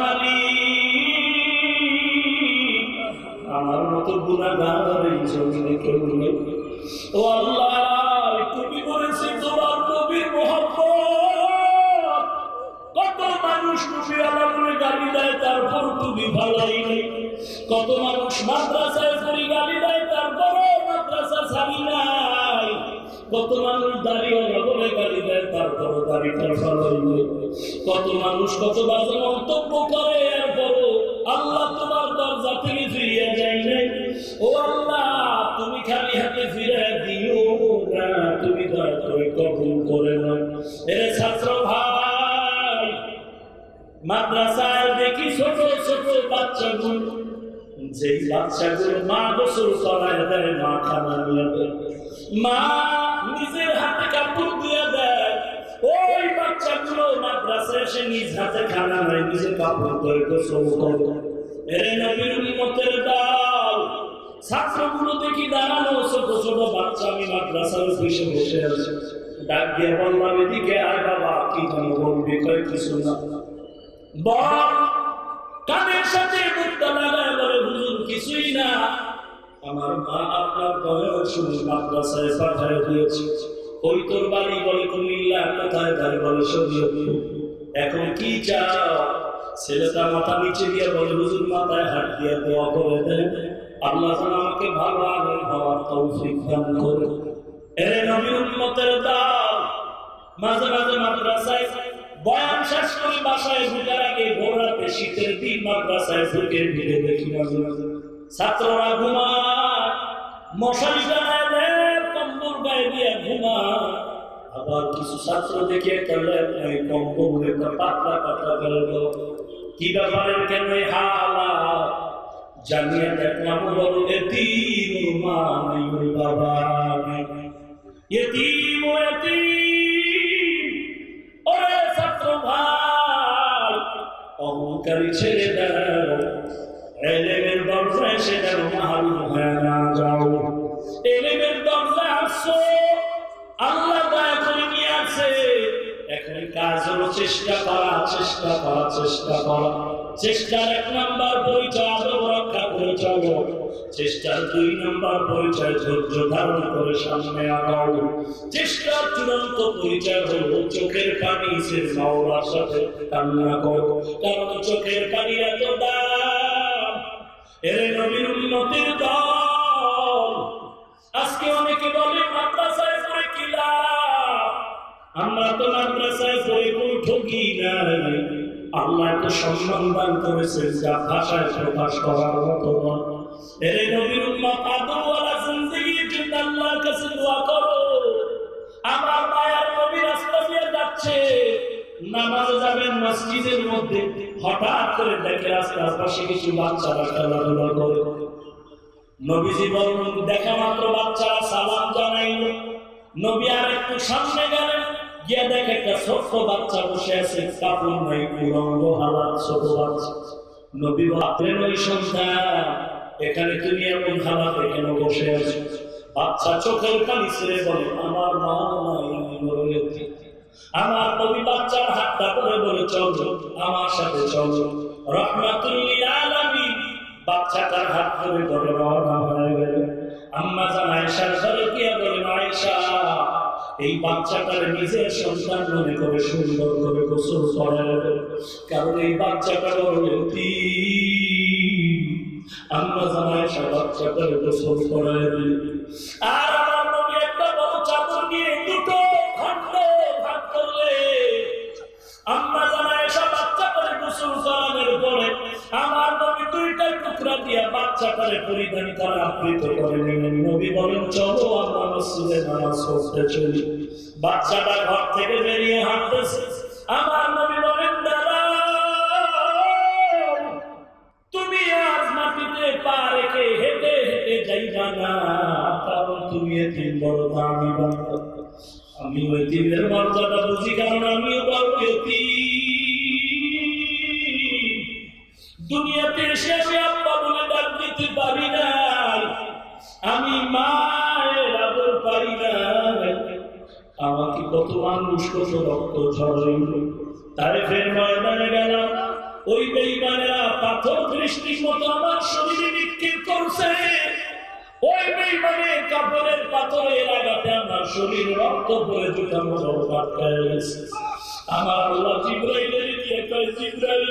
মালিক, আমার মতো গুনাহগার এই জমিনে কেউ নেই। ও আল্লাহ, তুমি করেছি তোমার নবীর মহব্বত, কত মানুষ নবী আল্লাহ বলে গালি দেয়, তারপর তুমি ভালোই নেই। কত মানুষ মাদ্রাসায় পড়ি গালি দেয়, তারপরও মাদ্রাসা ছাড়ি নাই। কত মানুষ দাঁড়িয়ে বলে গালি দেয়, তারপরও দাঁড়িয়ে ভালোই নেই। কত মানুষ কত বাজে মন্তব্য করে, এরপরও আল্লাহ তোমার দরজা থেকে ফিরিয়ে যায় নাই। ও আল্লাহ, তুমি খালি হাতে ফিরে দিও না, তুমি দয়া করে কবুল করে নাও। এর ছাত্র ভাই, মাদ্রাসায় দেখি ছোট ছোট বাচ্চাগুলো, যেই বাচ্চাগুলো মা গোসল করায় দেয়, মা খানা নিয়ে দেয়, মা নিজের হাতে কাপড় দিয়ে দেয়, ওই বাচ্চাগুলো মাদ্রাসায় এসে নিজ হাতে খানা নেয়, নিজে কাপড় ধরে গোসল করে। এর নবীর উম্মতের দল, ছাত্রগুলো দেখি দাঁড়ানো ছোট ছোট বাচ্চা, আমি মাদ্রাসার অফিসে বসে আছি, ডাক দিয়ে বললাম এদিকে আয় বাবা, কি যেন বলবি? কয় কিছু না। বল, কানের সাথে মুখটা লাগায় বলে হুজুর কিছুই না, আমার মা আপনার বয়স শুনে মাদ্রাসায় পাঠায় দিয়েছে। ওই তোর বাড়ি? বলে কুমিল্লা। কোথায়? বাড়ি? বলে শরীয়তপুর। এখন কি চাও? ছেলেটা মাথা নিচে দিয়ে বলে হুজুর মাথায় হাত দিয়ে দোয়া করে দেন, আল্লাহ যেন আমাকে ভালো আলেম হওয়ার তৌফিক দান করে। এরে নবীর উম্মতের দল, মাঝে মাঝে মাদ্রাসায় বয়ান শেষ করে বাসায় ঢুকার আগে ভোর রাতে শীতের দিন মাদ্রাসায় ঢুকে ভিড়ে দেখি মাঝে মাঝে ছাত্ররা ঘুমায়, মশারি টানায় দেয়, কম্বল গায়ে দিয়ে ঘুমায়। আবার কিছু ছাত্র দেখে কম্বল একটা পাতলা পাতলা ফেললো। কি ব্যাপারে কেন হালাত জানিয়ে দেখলাম বলো এতিম মা নাই বাবা নাই, এতিম ওরে ছাত্র ভাই অহংকারী ছেড়ে দাও, এলেমের দরজায় এসে যেন মাহরুম হয়ে না যাও। এলেমের দরজায় আসছো, আল্লাহ দয়া করে নিয়ে আসে। এখন কাজ হলো চেষ্টা করা, চেষ্টা করা, চেষ্টা করা। চেষ্টার 1 নাম্বার পরিচয় আদব রক্ষা করে চলো। চেষ্টার 2 নাম্বার পরিচয় ধৈর্য ধারণ করে সামনে আগাও। চেষ্টার চূড়ান্ত পরিচয় হলো চোখের পানি সে মাওলার সাথে কান্না করো, কারণ চোখের পানি এত দাম। এরে নবীর উম্মতের দল, আজকে অনেকে বলে মাদ্রাসায় পড়ে কি লাভ? আমরা তো মাদ্রাসায় পড়ে কোনো ঠকি নাই। আল্লাহ তো সম্মান দান করেছেন যা ভাষায় প্রকাশ করার মতো নয়। এরে নবীর উম্মত আদবওয়ালা জিন্দেগির জন্য আল্লাহর কাছে দোয়া করো। আমার মায়ার নবী রাস্তা দিয়ে যাচ্ছে, নামাজে যাবেন মসজিদের মধ্যে, হঠাৎ করে দেখে রাস্তার পাশে কিছু বাচ্চারা খেলাধুলা করে। নবীজি বললেন দেখা মাত্র বাচ্চারা সালাম জানাইল। নবী আর একটু সামনে গেলেন, গিয়ে দেখে একটা ছোট্ট বাচ্চা বসে আছে, কাপড় নাই, উলঙ্গ হালাত, ছোট বাচ্চা। নবী ভাবলেন ওই সন্তান এখানে তুমি এমন হালাতে কেন বসে আছো? বাচ্চা চোখের পানি ছেড়ে বলে আমার মা নাই, আমি মরে গেছি। আমার নবী বাচ্চার হাতটা ধরে বলে চলো আমার সাথে চলো। রহমাতুল লিল আলামিন বাচ্চাটার হাত ধরে ধরে রওনা হয়ে গেল। আম্মা জান আয়েশার ঘরে গিয়ে বলেন আয়েশা এই বাচ্চাটার নিজের সন্তান মনে করে সুন্দর করে গোসল করায়, কারণ এই বাচ্চাটা বড় এতিম। আম্মা জান আয়েশা বাচ্চাটার গোসল করায় দিল। আর আমার নবী একটা বড় চাদর নিয়ে দুটো খণ্ড ভাগ করলে। আম্মা জান আয়েশা বাচ্চাটারে গোসল করানোর পরে আমার নবী 2টা টুকরা দিয়ে বাচ্চাটারে পরিধান করে আবৃত করে নিলেন। নবী বলেন চলো আমরা মসজিদে নামাজ পড়তে চলি। বাচ্চাটা ঘর থেকে বেরিয়ে হাঁটতেছে। আমার নবী বলেন দাঁড়াও, তুমি আজ মাটিতে পা রেখে হেঁটে হেঁটে যাইবা না, কারণ তুমি এতিম বড় দামি বান্দা। আমি এতিমের মর্যাদা বুঝি, কারণ আমিও বড় এতিম। দুনিয়াতে এসে আমি আব্বা বলে ডাক দিতে পারি না, আমি মায়ের আদর পারি না। আমাকে কত মানুষ কত রক্ত ঝরাইল। তায়েফের ময়দানে গেলাম, ওই বেঈমানেরা পাথর বৃষ্টির মতো আমার শরীরে নিক্ষেপ করছে। ওই বেঈমানের কাপড়ের পাথরের আঘাতে আমার শরীর রক্ত পড়ে দুটা মোড় আটকায় গেছে। আমার আল্লাহ জিবরাইলের দিয়ে কয় জিবরাইল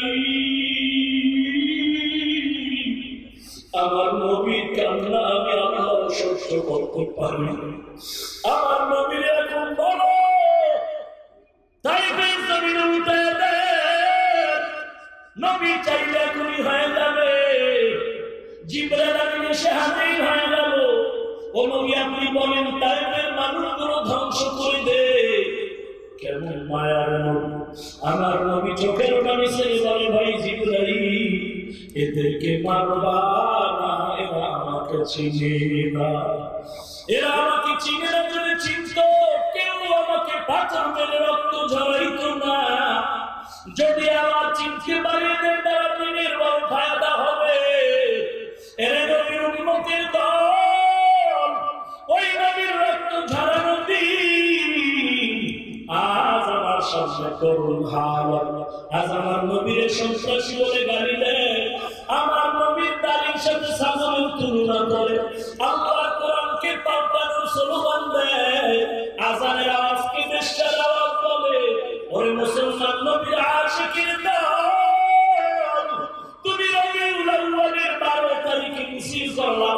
আমার নবীর কান্না আমি আল্লাহ সহ্য করতে পারি। আমার নবীর এখন বলো তাইফের জমিন উল্টে দেন, নবী চাইলে এখনই হয়ে যাবে। জিবরাইল আমিন এসে হাজির হয়ে গেল। ও নবী আপনি বলেন তাইফের মানুষগুলো ধ্বংস করে দে। কেমন মায়ার নবী! আমার নবী চোখের পানি ছেড়ে বলে ভাই জিবরাইল এদেরকে মারবা না, এরা আমাকে চিনে না। এরা আমাকে চিনে না, যদি চিনত কেউ আমাকে পাথর মেরে রক্ত ঝরাইতো না। যদি আমার চিনতে পারিয়ে দেন তারা দিনের বড় ফায়দা হবে। এরা নবীর উম্মতের দল, ওই নবীর রক্ত ঝরানো দিন আজ আমার সামনে করুন হাল। আজ আমার নবীর সন্ত্রাসী বলে গালি দেয়, আমার নবীর দাড়ির সাথে ছাগলের তুলনা করে, আল্লাহ কোরআনকে পাল্টানোর স্লোগান দেয়, আজানের আওয়াজকে বেশ্যার আওয়াজ বলে। ওরে মুসলমান নবীর আশিকের দল, তুমি রবিউল আউয়ালের 12 তারিখে মিছিল করলা,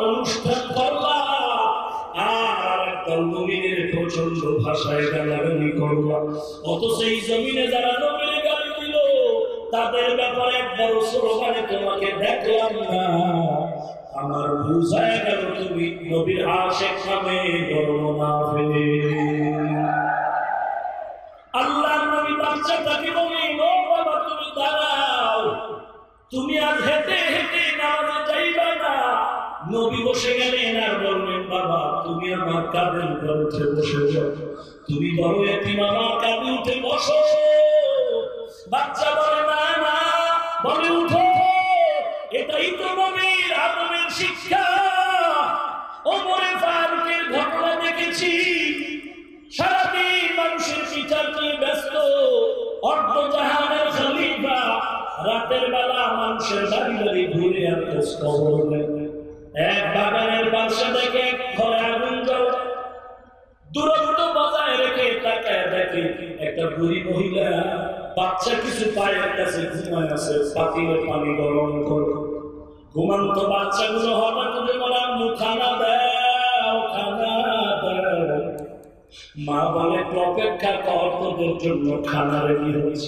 একদল মুমিনের প্রচন্ড ভাষায় গালাগালি করলাম, অথচ এই জমিনে যারা নবীর গালি দিল তাদের ব্যাপারে একবার স্লোগানে তোমাকে দেখলাম না। আমার বুঝায় গেল তুমি নবীর আশিক নামে বড় মুনাফিক। আল্লাহ নবী বাচ্চাটাকে বলেন, ও বাবা তুমি দাঁড়াও, তুমি আজ হেঁটে হেঁটে নামাজে যাইবা না। নবী বসে গেলেন আর বললেন, বাবা তুমি আমার কাঁধে উঠে বসে যাও, তুমি বড় এতিম, আমার কাঁধে উঠে বসো। বাচ্চা বলে না না, বলে উঠো, এটাই তো নবীর আদমের শিক্ষা। ওমরে ফারুকের ঘটনা দেখেছি, সারাদিন মানুষের বিচার নিয়ে ব্যস্ত, অর্ধজাহানের খলিফা রাতের বেলা মানুষের বাড়ি বাড়ি ঘুরে আর খোঁজ খবর নেন। এক বাগানের বাদশা দেখে এক ঘরে আগুন জ্বলে, দূরত্ব বজায় রেখে তাকায় দেখে একটা বুড়ি মহিলা বাচ্চা কিছু পায়ের কাছে ঘুমায় আছে, পাতিলে পানি গরম করে। ঘুমান্ত বাচ্চাগুলো হঠাৎ করে বলে, আম্মু খানা দাও, খানা দাও। মা বলে, অপেক্ষা কর, তোদের জন্য খানা রেডি হয়েছে।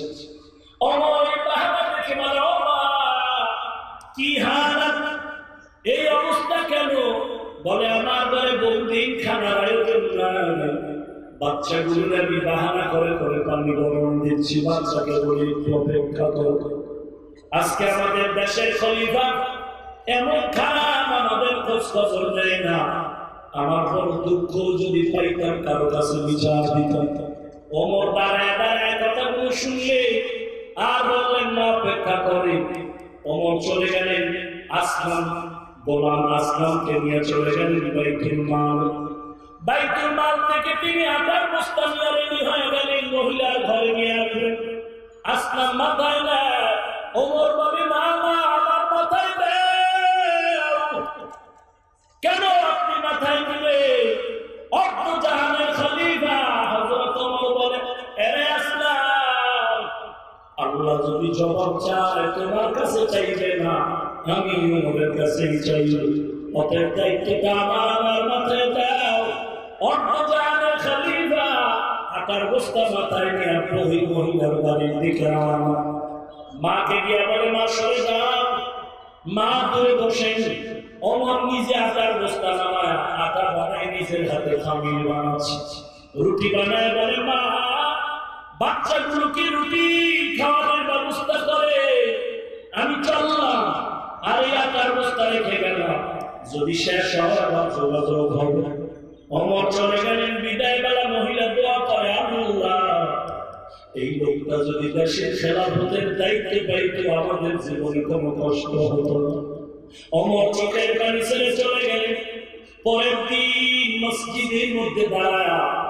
দেখে বলে, ও মা কি হালাত, এই অবস্থা কেন? বলে, আমার ঘরে বহুদিন খানার আয়োজন নাই, বাচ্চাগুলো আমি বাহানা করে করে পানি গরম দিচ্ছি, বাচ্চাকে বলি অপেক্ষা কর। আজকে আমাদের দেশের খলিফা এমন খারাপ, আমাদের খোঁজ খবর নেয় না। আমার বড় দুঃখ, যদি পাইতাম কারো কাছে বিচার দিতাম। ওমর দাঁড়ায় দাঁড়ায় কথাগুলো শুনলে আর বললেন না, অপেক্ষা করে। ওমর চলে গেলেন, আসলাম গোলাম আসলামকে নিয়ে চলে গেলেন বাইতুল মাল। বাইতুল মাল থেকে তিনি আটার বস্তা নিয়ে রেডি হয়ে গেলেন, মহিলার ঘরে নিয়ে আসবেন। আসলাম মাথায় নেয়, ওমর বলে, না না আমার মাথায় দেও। কেন আপনি মাথায় দিলে? অর্ধজাহানের খলিফা হযরত ওমর বলে, এরে আসলাম, আল্লাহ যদি জবাব চায় তোমার কাছে চাইবে না, আমি ওমরের কাছেই চাইব। অতএব দায়িত্বটা আমার মাথায় দাও। অর্ধজাহানের খলিফা আটার বস্তা মাথায় নিয়ে ওই মহিলার বাড়ির দিকে রওনা। মাকে গিয়ে বলে, মা সরে যাও। মা দূরে বসেন। ওমর নিজে আটার বস্তা নামায় আটা বানায় নিজের হাতে খামির বানাচ্ছে, রুটি বানায়। বলে, মা বাচ্চাগুলোকে রুটি খাওয়ানোর ব্যবস্থা করে আমি চললাম, আর এই আটার বস্তা রেখে গেলাম, যদি শেষ হয় আবার যোগাযোগ হবে। ওমর চলে গেলেন, বিদায় বেলা মহিলা দোয়া করে, আল্লাহ এই লোকটা যদি দেশের খেলাফতের দায়িত্ব পাইতো আমাদের জীবনে কোনো কষ্ট হতো না। ওমর চোখের পানি ছেড়ে চলে গেলেন। পরের দিন মসজিদের মধ্যে দাঁড়ায়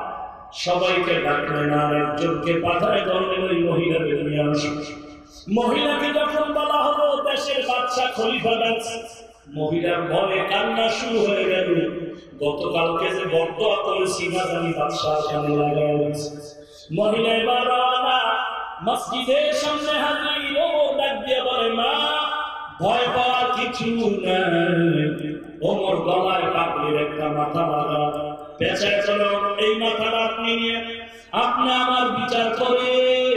সবাইকে ডাকলেন, আর একজনকে পাঠায় বললেন, ওই মহিলাকে নিয়ে আসো। মহিলাকে যখন বলা হলো দেশের বাদশা খলিফা ডাকছে, মহিলার ঘরে কান্না শুরু হয়ে গেল। গতকালকে যে বরদোয়া করেছি না জানি বাদশার কানে লাগাইছে। মহিলা এবার রওনা, মসজিদের সামনে হাজির। ওমর ডাক দিয়ে বলে, মা ভয় পাওয়ার কিছু নাই। ওমর গলায় পাগড়ির একটা মাথা লাগা, পেঁচায় চলো, এই মাথাটা আপনি নিয়ে আপনি আমার বিচার করে।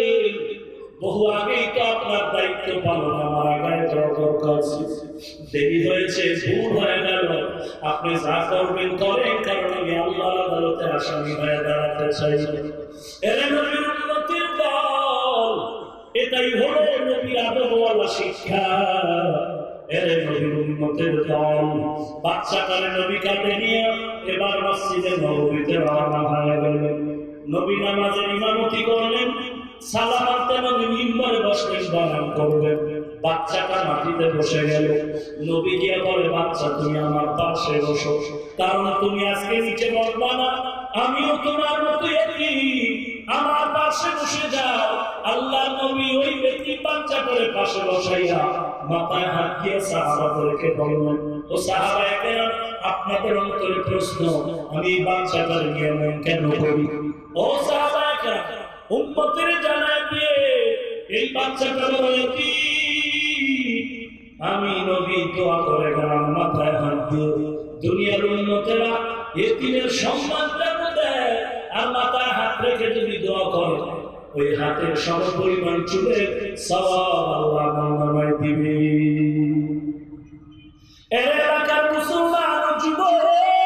বহু আগেই তো আপনার দায়িত্ব পালন আমার আগায় যাওয়া দরকার ছিল, দেরি হয়েছে, ভুল হয়ে গেল। আপনি যা করবেন করেন, কারণ আমি আল্লাহর আদালতে আসামি হয়ে দাঁড়াতে চাই। এর নবীর উম্মতের দল, এটাই হলো নবীর আদবওয়ালা শিক্ষা। এর নবীর উম্মতের দল বাচ্চাটারে নবী কাঁধে নিয়ে এবার মসজিদে নববীতে রওনা হয়ে গেলেন। নবী নামাজের ইমামতি করলেন, সালামাতে নবী মিম্বরে বসলেন, বয়ান করবেন। বাচ্চাটা মাটিতে বসে গেল। নবী গিয়ে বলে, বাচ্চা তুমি আমার পাশে বসো, কারণ তুমি আজকে নিচে বসবা না, আমিও তোমার মতো একই, আমার পাশে বসে যাও। আল্লাহ নবী ওই ব্যক্তি বাচ্চা করে পাশে বসাইয়া মাথায় হাত দিয়ে সাহাবাদেরকে বললেন, ও সাহাবায়ে কেরাম, আপনাদের অন্তরে প্রশ্ন, আমি বাচ্চাটার নিয়মন কেন করি? ও সাহাবায়ে কেরাম, উম্মতের জানায় দিয়ে এই বাচ্চাটা বলে, আমি নবী দোয়া করে গেলাম মাথায় হাত দিয়ে, দুনিয়ার উন্নতেরা এতিমের সম্মানটা দেয় আর মাথায় হাত রেখে যদি দোয়া করে ওই হাতের সমপরিমাণ চুলের সওয়াব আল্লাহ নামায় দিবে। এর এলাকার মুসলমান যুবক,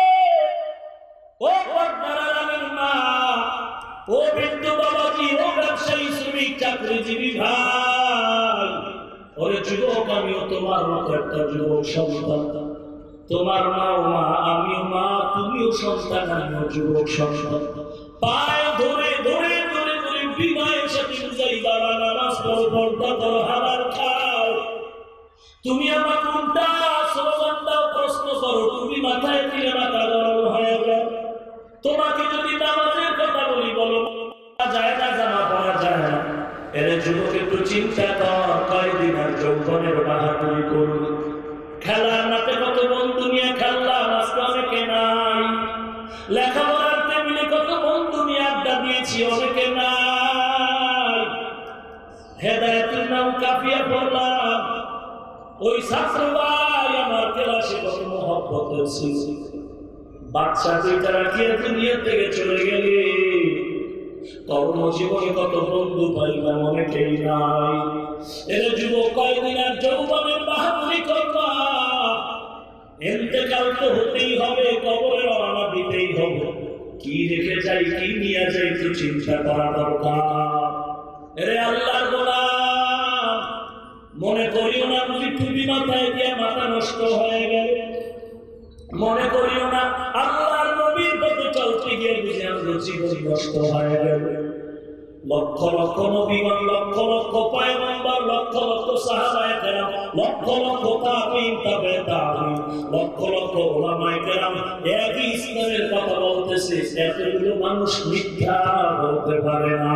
ও পর্দার মা, ও বৃদ্ধ বাবাজি, ও ব্যবসায়ী শ্রমিক চাকরিজীবী ভাই, ওরে যুবক, আমিও তোমার মতো একটা যুবক সন্তান। তোমার মাও মা, আমিও মা, তুমিও সন্তান, আমিও যুবক সন্তান। পায়ে ধরে ধরে ধরে ধরে বিনয়ের সাথে বুঝাই, বাবা নামাজ পড়ো, পর্দা করো, হালাল খাও। তুমি আমার কোনটা স্লোগান দাও, প্রশ্ন করো, তুমি মাথায় দিলে মাথা গরম হয়ে যায়। তোমাকে যদি নামাজের কথা বলি, বলো যায় না, জামা পড়া যায় না। এর যুবক একটু চিন্তা কর, কয়দিন আর যৌবনের বাহাদুরি করবে। খেলার মাঠে কত বন্ধু নিয়ে খেললাম, আজকে অনেকে নাই। লেখাপড়ার টেবিলে কত বন্ধু নিয়ে আড্ডা দিয়েছি, অনেকে নাই। হেদায়েতুল নাম কাফিয়া পড়লাম, ওই ছাত্র ভাই আমার ক্লাসে কত মহব্বতের ছিল। বাচ্চা দুইটারা কি দুনিয়া থেকে চলে গেলে, কর্মজীবনে কত বন্ধু পাইলাম, অনেকেই নাই। এর যুবক, কয়দিন আর যৌবনের বাহাদুরি করবা। ইন্তেকাল তো হতেই হবে, কবরে রওনা দিতেই হবে। কি রেখে যাই, কি নিয়ে যাই, তো চিন্তা করা দরকার। এরে আল্লাহর গোলাম, মনে করিও না বুঝি টুপি মাথায় দিয়ে মাথা নষ্ট হয়ে গেল। মনে করিও না আল্লাহর নবীর পথে চলতে গিয়ে বুঝি আমাদের জীবন নষ্ট হয়ে গেল। লক্ষ লক্ষ নবীগণ, লক্ষ লক্ষ পয়গম্বর, লক্ষ লক্ষ সাহাবায়ে কেরাম, লক্ষ লক্ষ তাবিঈন, তাবে তাবিঈন, লক্ষ লক্ষ উলামায়ে কেরাম একই ইসলামের কথা বলতেছে। এতগুলো মানুষ মিথ্যা বলতে পারে না।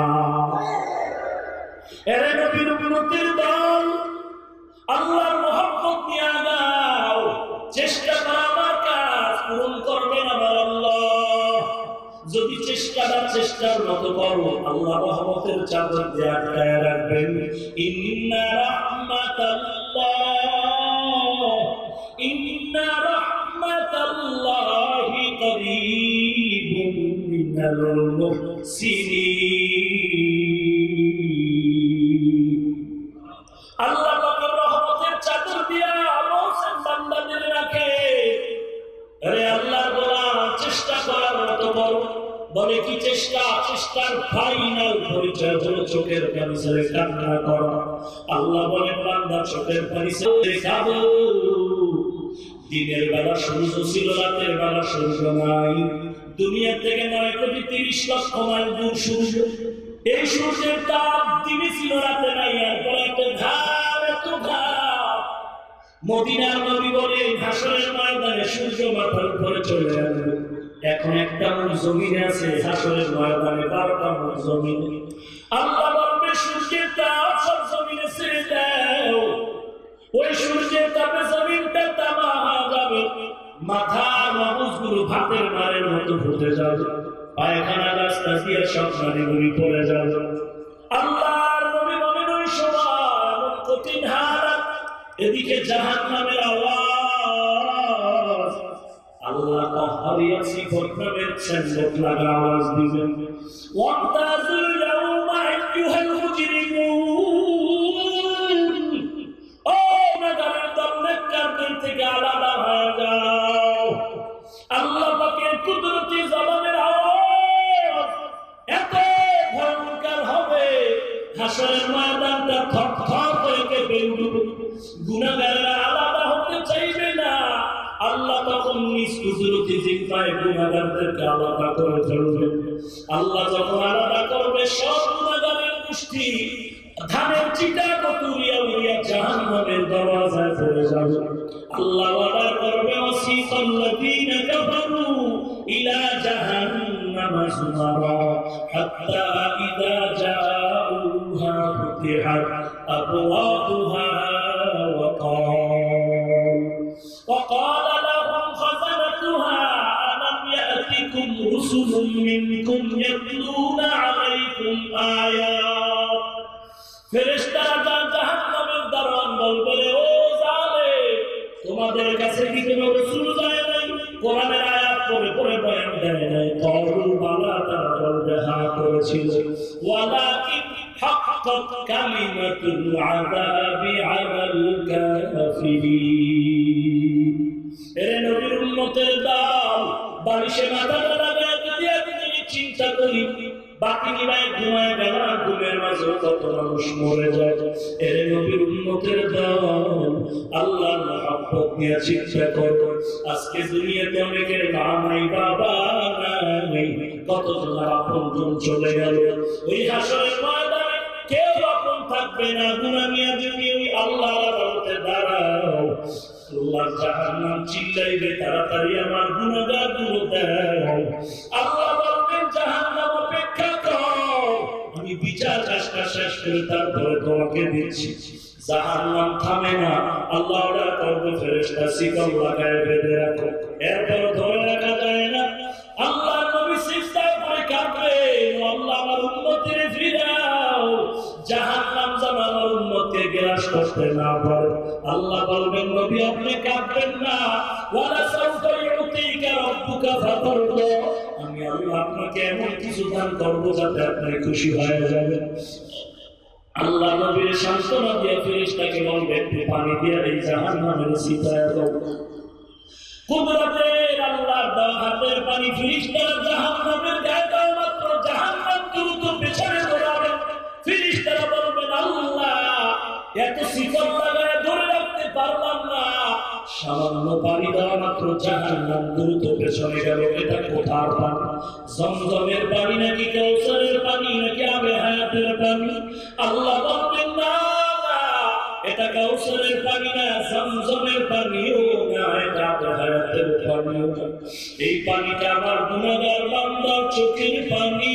এরে নবীর উম্মতের দল, আল্লাহর মহব্বত নিয়ে আগাও। চেষ্টা করা আমার কাজ, পূরণ করবেন আমার আল্লাহ। যদি চেষ্টার মতো করো, আল্লাহ রহমতের চাদর দিয়ে আটকায় রাখবেন। ইন্না রাহমাতাল্লাহি করিবুম মিনাল মুহসিনিন। আল্লাহ পাকের রহমতের চাদর দিয়া মোহসিন বান্দাদের রাখে। আরে আল্লাহর গোলাম, চেষ্টা করার মতো করো। বলে কি চেষ্টা? চেষ্টার ফাইনাল পরিচয় হলো চোখের পানি ছেড়ে কান্না করা। আল্লাহ বলেন, বান্দা চোখের পানি ছেড়ে কাঁদো। দিনের বেলা সূর্য ছিল, রাতের বেলা সূর্য নাই। দুনিয়া থেকে 9,30,00,000 মাইল দূর সূর্য। এই সূর্যের তাপ দিনে ছিল, রাতে নাই। এরপর এত ঘাম, এত ঘাম। মদিনার নবী বলে, হাসরের ময়দানে সূর্য মাথার উপরে চলে আসবে। এখন একটা মূল জমিন আছে, হাসরের ময়দানে 12টা মূল জমিন। আল্লাহ বলবে, সূর্যের তাপ সব জমিনে ছেড়ে দাও। ওই সূর্যের তাপে জমিনটা তামা হয়ে যাবে। মাথার মগজগুলো ভাতের মারের মতো ফুটে যাবে। পায়খানা রাস্তা দিয়ে সব নারীগুলি পড়ে যাবে। আল্লাহর নবী বলেন, ওই সময় এমন কঠিন হালাত, এদিকে জাহান্নামের আওয়াজ। আল্লাহ কাহরিয়া সিফত নামের ছন্দক লাগা আওয়াজ দিবেন, ওয়ান্তাজুল ইয়াউমা আইয়ুহাল মুজরিমুন। ও নাগারের দল, নেককারদের থেকে আলাদা হয়ে যাও। আল্লাহ পাকের কুদরতি জবানের আওয়াজ এত ভয়ঙ্কর হবে, হাসরের ময়দানটা থরথর করে কেঁপে উঠবে। গুনাহগাররা আলাদা হতে চাইবে না। আল্লাহ তখন নিজ কুদরতি জিহ্বায় গুনাহগারদেরকে আলাদা করে ফেলবেন। আল্লাহ যখন আলাদা করবে, সব গুনাহগারের গোষ্ঠী ধানের চিটা কতুরিয়া উড়িয়া জাহান্নামের দরজায় পড়ে যাবে। আল্লাহ ওয়াদা করবে, ওয়াসিকাল্লাযীনা কাফারু ইলা জাহান্নামা যুমারা হাত্তা ইযা জাউহা ফুতিহাত আবওয়াবুহা وقال لهم خزنتها ألم يأتكم رسل منكم يتلون عليكم آيات। ফেরেশতারা জাহান্নামের দারোয়ান বলবে, ও জালেম, তোমাদের কাছে কি কোনো রাসূল যায় নাই? পরে পরে বয়ান দেয় নাই, কওলুল বালা তারা বলবে হ্যাঁ করেছিল, ওয়ালাকিন হাক্কাত কালিমাতুল আযাবি আলাল কাফিরিন। এরে নবীর উম্মতের দল, বালিশে মাথা লাগায় যদি আমি চিন্তা করি, বাকি নিবায় ঘুমায় গেল, ঘুমের মাঝে কত মানুষ মরে যায়। এরে নবীর উম্মতের দল, আল্লাহর মহব্বত নিয়ে চিন্তা করো। আজকে দুনিয়াতে অনেকের মা নাই, বাবা নাই, কতজন আপনজন চলে গেল। ওই হাসরের ময়দানে কেউ আপন থাকবে না। গুনাহ নিয়ে যদি ওই আল্লাহর আদালতে দাঁড়াও, আল্লাহ জাহান্নাম চিল্লাইবে, তাড়াতাড়ি আমার গুনাহগার গুলো দাও। আল্লাহ বলবেন জাহান্নাম অপেক্ষা কর, আমি বিচার কাজটা শেষ করে তারপরে তোমাকে দিচ্ছি। জাহান্নাম থামে না, আল্লাহ অর্ডার করবে ফেরেশতা শিকল লাগায় বেঁধে রাখো, এরপর ধরে রাখা যায় না। আল্লাহ নবী সিজদায় পড়ে কাঁদবেন, আল্লাহ আমার উম্মতের ফিরাও, জাহান্নাম যেন আমার উম্মতকে গ্রাস করতে না পারে। আল্লাহ বলবেন নবী আপনি কাঁদবেন না, ওয়ালা সাউফা ইউতিকা রাব্বুকা ফাতারদা, আমি আল্লাহ আপনাকে এমন কিছু দান করব যাতে আপনি খুশি হয়ে যাবেন। আল্লাহ নবীর সান্ত্বনা দিয়ে ফেরেশতাকে বলবে একটু পানি দিয়ে এই জাহান্নামের সিতায় দাও। কুদরতের আল্লাহর দেওয়া হাতের পানি ফেরেশতারা জাহান্নামের গায়ে দাও, মাত্র জাহান্নাম দ্রুত পেছনে দৌড়াবে। ফেরেশতারা বলবেন আল্লাহ এত শিকল লাগায় ধরে রাখতে পারলাম না, সামান্য পানি দেওয়া মাত্র জাহান্নাম দ্রুত পেছনে গেল। এটা কোথার পানি? জমজমের পানি নাকি কাউসারের পানি নাকি আবে হায়াতের পানি? আল্লাহ বলবেন না না, এটা কাউসারের পানি না, জমজমের পানিও না, এটা আবে হায়াতের পানিও না। এই পানিটা আমার গুনাহগার বান্দার চোখের পানি।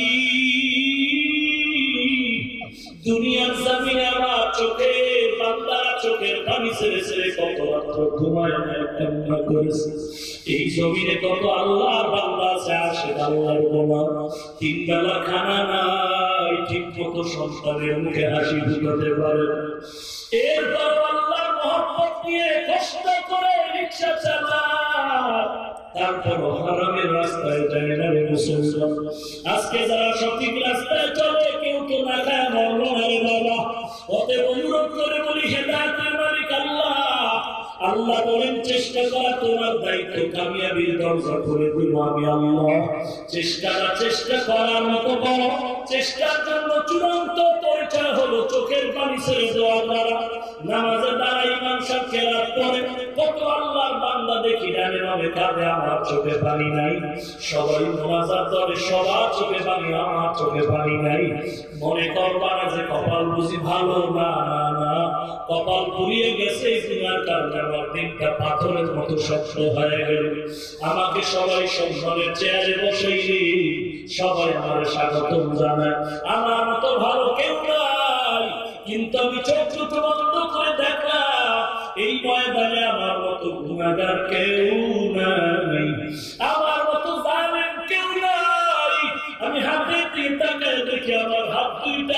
দুনিয়ার জমিনে আমার চোখের বান্দার চোখের পানি ছেড়ে ছেড়ে কত রাত্র ঘুমায় না, কান্না করেছে। এই জমিনে কত আল্লাহর বান্দা আছে, আসে আল্লাহর গোলাম, তিন বেলা খানা নাই, ঠিক মতো সন্তানের মুখে হাসি ফুটাতে পারে না। এরপর আল্লাহর মহব্বত নিয়ে কষ্ট করে রিকশা চালায়, তারপর হারামের রাস্তায় যায় না রে মুসলমান। আজকে যারা সঠিক রাস্তায় চলে কেউ তো না খায় মরলো না রে বাবা। অতএব অনুরোধ করে বলি, হেদায়েতের মালিক আল্লাহ। আল্লাহ বলেন চেষ্টা করা তোমার দায়িত্ব, কামিয়াবির দরজা করে দিব আমি আল্লাহ। চেষ্টা করার মতো করো। চেষ্টার জন্য চূড়ান্ত পরিচয় হলো চোখের পানি ছেড়ে দেওয়া দ্বারা। নামাজে দাঁড়াই ইমাম সাহেব কেরাত পড়ে, কত আল্লাহর বান্দা দেখি ডানে বামে কাঁদে, আমার চোখে পানি নাই। সবাই মোনাজাত করে, সবার চোখে পানি, আমার চোখে পানি নাই। মনে করবা না যে কপাল বুঝি ভালো, না না না, কপাল পুড়িয়ে গেছে এই দুনিয়ার কারণে আমার দিনটা পাথরের মতো শক্ত হয়ে গেল। আমাকে সবাই সম্মানের চেয়ারে বসাইলে সবাই আমার স্বাগতম জানায়, আমার মতো ভালো কেউ নাই। কিন্তু আমি চোখ দুটো বন্ধ করে দেখলাম এই ময়দানে আমার মতো গুনাহগার কেউ নাই, আমার মতো জালেম কেউ নাই। আমি হাতের দিকে তাকায় দেখি আমার হাত দুইটা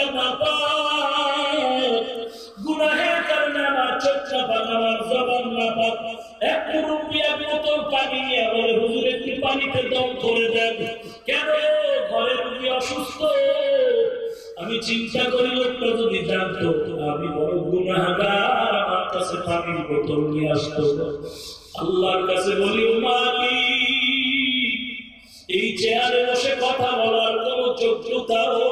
নাপাক, গুনাহের কারণে আমার চোখটা পাক, আমার জবান নাপাক। এক মুরব্বি এক বোতল পানি নিয়ে বলে হুজুর একটু পানিতে দম করে দেন। কেন? ঘরে রুগী অসুস্থ। আমি চিন্তা করি লোকটা যদি জানতো আমি বড় গুনাহগার, আমার কাছে পানির বোতল নিয়ে আসতো। আল্লাহর কাছে বলি, ও মালিক, এই চেয়ারে বসে কথা বলার কোন যোগ্যতাও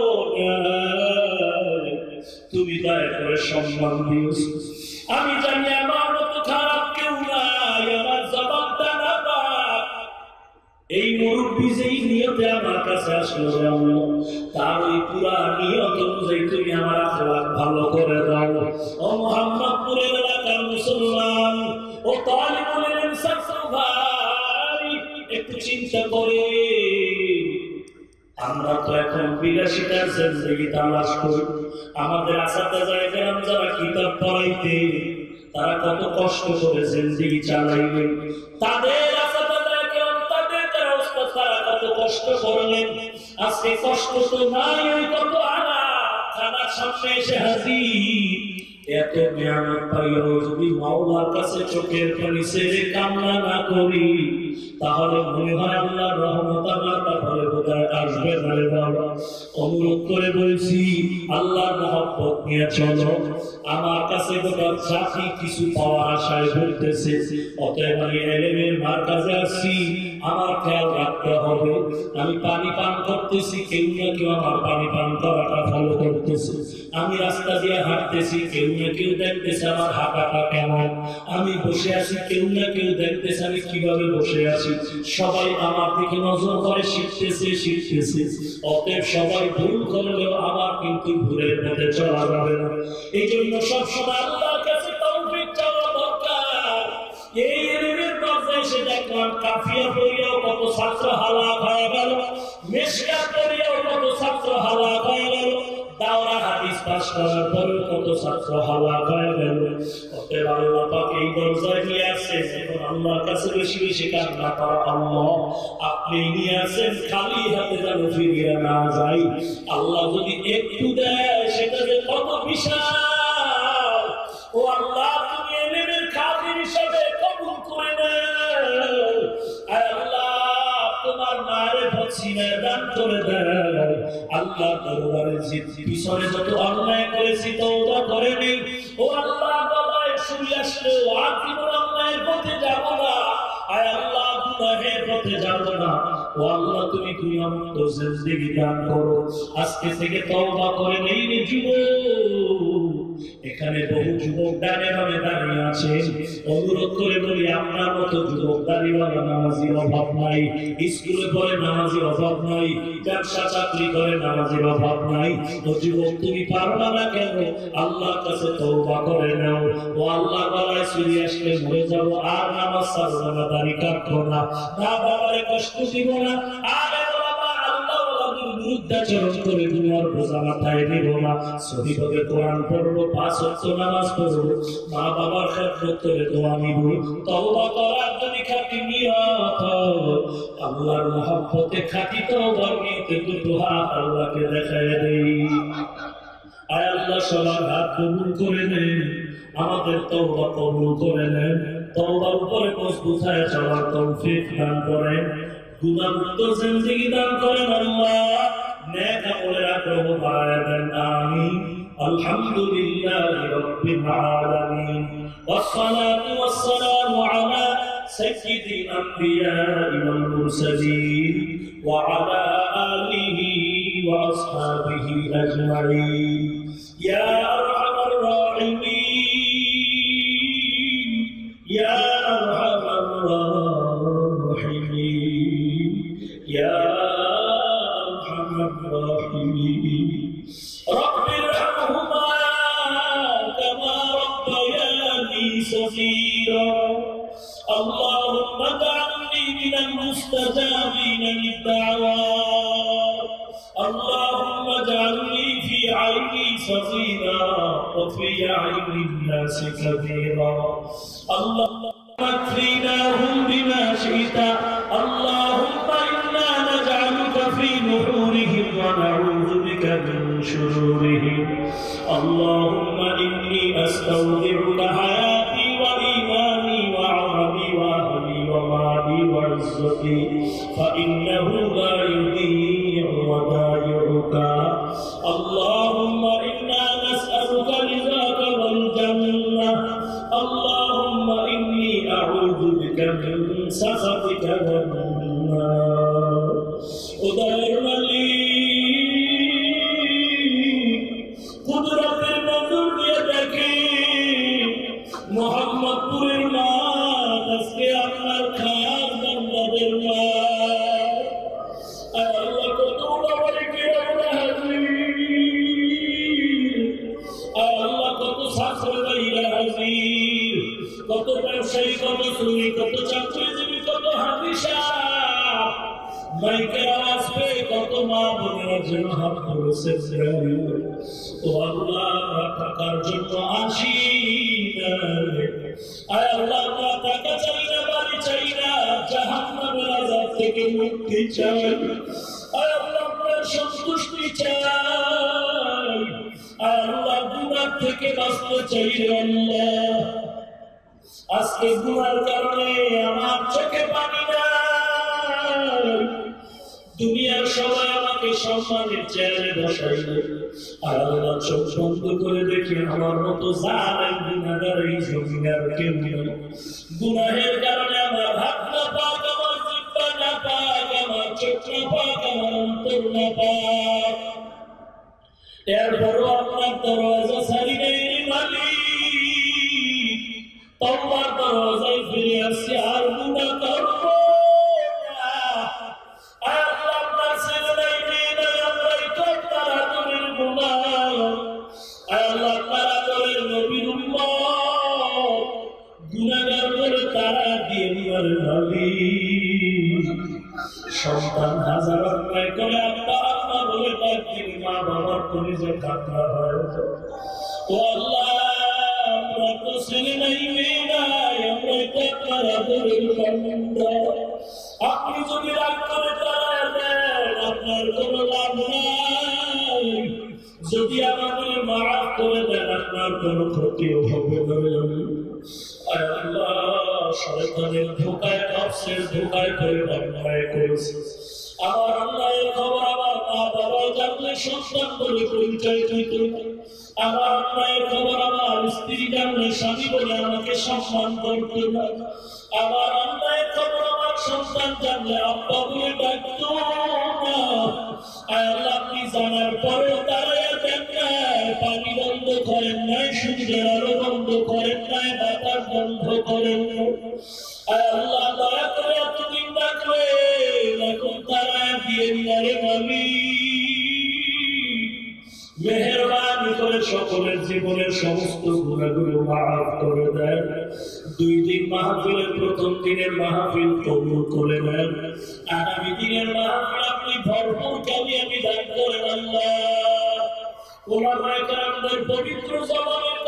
নাই, তুমি দয়া করে সম্মান দিয়েছো। আমি জানি আমার মতো খারাপ কেউ নাই, আমার জবানটা না পাক। এই মুরব্বী যেই নিয়তে আমার কাছে আসলো তার ওই পুরা নিয়ত অনুযায়ী তুমি আমার আখলাক ভালো করে দাও। ও মোহাম্মদপুরের এলাকার মুসলমান, ও তালিবুল ইনসাফ ভাই, একটু চিন্তা করে। আমরা তো এখন বিলাসিতার জিন্দেগি তালাশ করি। আমাদের আসাতেজায়ে কেরাম যারা কিতাব পড়াইতে, তারা কত কষ্ট করে জিন্দেগি চালাইলেন। তাদের আসাতেজায়ে কেরাম, তাদের যারা উস্তাদ, তারা কত কষ্ট করলেন। আজকে কষ্ট তো নাই, ওই কত আঘাত খানার সামনে এসে হাজির। এত নিয়ামত পাইও যদি মাওলার কাছে চোখের পানি ছেড়ে কান্না না করি, তাহলে মনে হয় আল্লাহর রহমত আমার কপালে বোধহয় আসবে না রে বাবা। অনুরোধ করে বলছি, আল্লাহর মহব্বত নিয়ে চলো। আমার কাছে গোটা জাতি কিছু পাওয়ার আশায় ঘুরতেছে, অতএব আমি এলেমের মারকাজে আসছি, আমার খেয়াল রাখতে হবে। আমি পানি পান করতেছি, কেউ না কেউ আমার পানি পান করাটা ফলো করতেছে। আমি রাস্তা দিয়ে হাঁটতেছি, কেউ না কেউ দেখতেছে আমার হাঁটাটা কেমন। আমি বসে আছি, কেউ না কেউ দেখতেছে আমি কিভাবে বসে আছি। সবাই আমার দিকে নজর করে, শিখতেছে। অতএব সবাই ভুল করলেও আমার কিন্তু ভুলের পথে চলা যাবে না। এই জন্য সবসময় আল্লাহর কাছে তৌফিক চাওয়া দরকার। এই এলিমের দরজায় এসে দেখলাম কাফিয়া পড়িয়াও কত ছাত্র হালাক হয়ে গেল, মিশকাত পড়িয়াও কত ছাত্র হালাক হয়ে গেল, দাওরা হাদিস পাস করার পরেও কত ছাত্র হালাক হয়ে গেল। অতএব আল্লাহ পাক এই দরজায় নিয়ে আসেন, এখন আল্লাহর কাছে বেশি বেশি কান্না করা। আল্লাহ আপনি নিয়ে আসেন, খালি হাতে যেন ফিরিয়ে না যাই। আল্লাহ যদি একটু দেয় সেটা যে কত বিশাল। ও আল্লাহ, তুমি এলেমের খাতির হিসাবে কবুল করে নেন। আল্লাহ তোমার মারিফত সিনায় দান করে দেন। আল্লাহ দরবারে পিছনে যত অন্যায় করেছি তওবা করে নেই। ও আল্লাহ, গলায় ছুরি আসলেও আর জীবন অন্যায়ের পথে যাব না। আয় আল্লাহ, গুনাহের পথে যাব না। ও আল্লাহ, তুমি দুনিয়ামুক্ত জিন্দেগি দান করো। আজকে থেকে তওবা করে নেই রে যুবক। এখানে বহু যুবক ডানে বামে দাঁড়িয়ে আছে। অনুরোধ করে বলি, আপনার মতো যুবক দাঁড়িয়েওয়ালা নামাজির অভাব নাই, স্কুলে পড়ে নামাজির অভাব নাই, ব্যবসা চাকরি করে নামাজির অভাব নাই। ও যুবক, তুমি পারবা না কেন? আল্লাহর কাছে তওবা করে নাও। ও আল্লাহ, গলায় ছুরি আসলে মরে যাব, আর নামাজ ছাড়বো না, দাড়ি কাটবো না, না বাবারে কষ্ট দিব না, আর বিরুদ্ধাচরণ করে দুনিয়ার বোঝা মাথায় নেব না। সহিভাবে কোরআন পড়বো, 5 ওয়াক্ত নামাজ পড়বো, মা বাবার খেদমত করে দোয়া নিব। তওবা করার যদি খাঁটি নিয়ত, আল্লাহর মহব্বতে খাঁটি তওবার নিয়তে দুটো হাত আল্লাহকে দেখায় দেই। আয় আল্লাহ, সবার হাত কবুল করে নেন, আমাদের তওবা কবুল করে নেন। তওবার উপরে মজবুত হয়ে চলার তৌফিক দান করেন, গুনাহমুক্ত জিন্দেগি দান করেন। আল্লাহ নেক আমলের আগ্রহ বাড়ায় দেন। আমিন। আলহামদুলিল্লাহি রাব্বিল আলামিন। والصلاة والسلام على سيد الأنبياء والمرسلين وعلى آله وأصحابه أجمعين. يا أرحم الراحمين، يا أرحم الراحمين، يا أرحم الراحمين. رب ارحمهما كما ربياني صغيرا. اللهم اجعلني من المستجابين للدعوات. اللهم اجعلني في عيني صغيرا وفي عين الناس كبيرا. اللهم اكفيناهم بما شئت. اللهم انا نجعلك في نحورهم ونعوذ بك من شرورهم. اللهم اني استودعك حياتي وايماني وعمري واهلي ومالي وعزتي، فانه لا يضيع ودائعك. اللهم انا نسالك رضاك والجنه. اللهم اني اعوذ بك من سخطك والنار. উদাহরণ কুদরতের নজর দিয়ে দেখে মোহাম্মদপুরের মাঠ আজকে আপনার খাস বান্দাদের মাঠ। আল্লাহ কত উলামায়ে হাজির, আল্লাহ কত ছাত্র ভাইরা হাজির, কত ব্যবসায়ী, কত শ্রমিক, কত চাকরিজীবী, কত হাদিসা মাইকের আওয়াজ পেয়ে কত মা বোনেরা যেন হাত ধরেছেন। ও আল্লাহ, টাকার জন্য আসি না। আয় আল্লাহ, আমরা টাকা চাই না, বাড়ি চাই না, জাহান্নামের আযাব থেকে মুক্তি চাই। আয় আল্লাহ, আপনার সন্তুষ্টি চাই। থেকে বাঁচতে চাই আল্লাহ। আজকে গুনার কারণে আমার চোখে পানি নাই, দুনিয়ার সবাই আমাকে সম্মানের চেয়ারে বসাইলে, আর আল্লাহ চোখ বন্ধ করে দেখে আমার মতো জালেম গুনাহগার এই জমিনে আর কেউ নেই। গুনাহের কারণে আমার হাত না পাক, আমার জিহ্বা না পাক, আমার চোখ না পাক, আমার অন্তর না পাক, এরপরও আপনার দরওয়াজা ছাড়ি নাই মালিক। তওবার দরওয়াজায় ফিরে আসছি, আর গুনাহ করব না। আল্লাহ আপনার ছেলে নাই, মেয়ে নাই, আমরাই তো আপনার আদরের গোলাম। আল্লাহ আপনার আদরের নবীর উম্মত, গুনাহগার বলে তারা দিয়ে দিবেন মালিক। সন্তান হাজার অন্যায় করে আব্বা আম্মা বলে ডাকতেন, মা বাবার কলিজা কান্না হয়। ও আল্লাহ, আমরা তো ছেলে নাই, মেয়ে নাই, আমরাই তো আপনার আদরের বান্দা। আপনি যদি রাগ করে তাড়ায় দেন, আপনার কোনো লাভ নাই। যদি আমাদের মাফ করে দেন, আপনার কোনো ক্ষতিও হবে না। আল্লাহ, শয়তানের ধোঁকায়, নফসের ধোঁকায় করে অন্যায় করেছে। আমার অন্যায়ের খবর আমার মা বাবা জানলে সন্তান বলে পরিচয় দিত। আমার অন্যায়ের খবর আমার স্ত্রী জানলে স্বামী বলে আমাকে সম্মান করত না। আমার অন্যায়ের খবর আমার সন্তান জানলে আব্বা বলে ডাকত না। আল্লাহ, আপনি জানার পরেও তারা দেন নাই, পানি বন্ধ করেন নাই, সূর্যের আলো বন্ধ করেন নাই, বাতাস বন্ধ করেন নাই। আল্লাহ, দয়া করে এতদিন ডাকলেন, এখন তারা দিয়ে দিলে মেহেরবানি করে সকলের জীবনের সমস্ত গুনাহগুলো মাফ করে দেন। 2 দিন মাহফিলের প্রথম দিনের মাহফিল কবুল করে নেন। আগামী দিনের মাহফিল আপনি ভরপুর কামিয়াবি দান করেন আল্লাহ। ওলামায়ে কেরামদের পবিত্র জবানের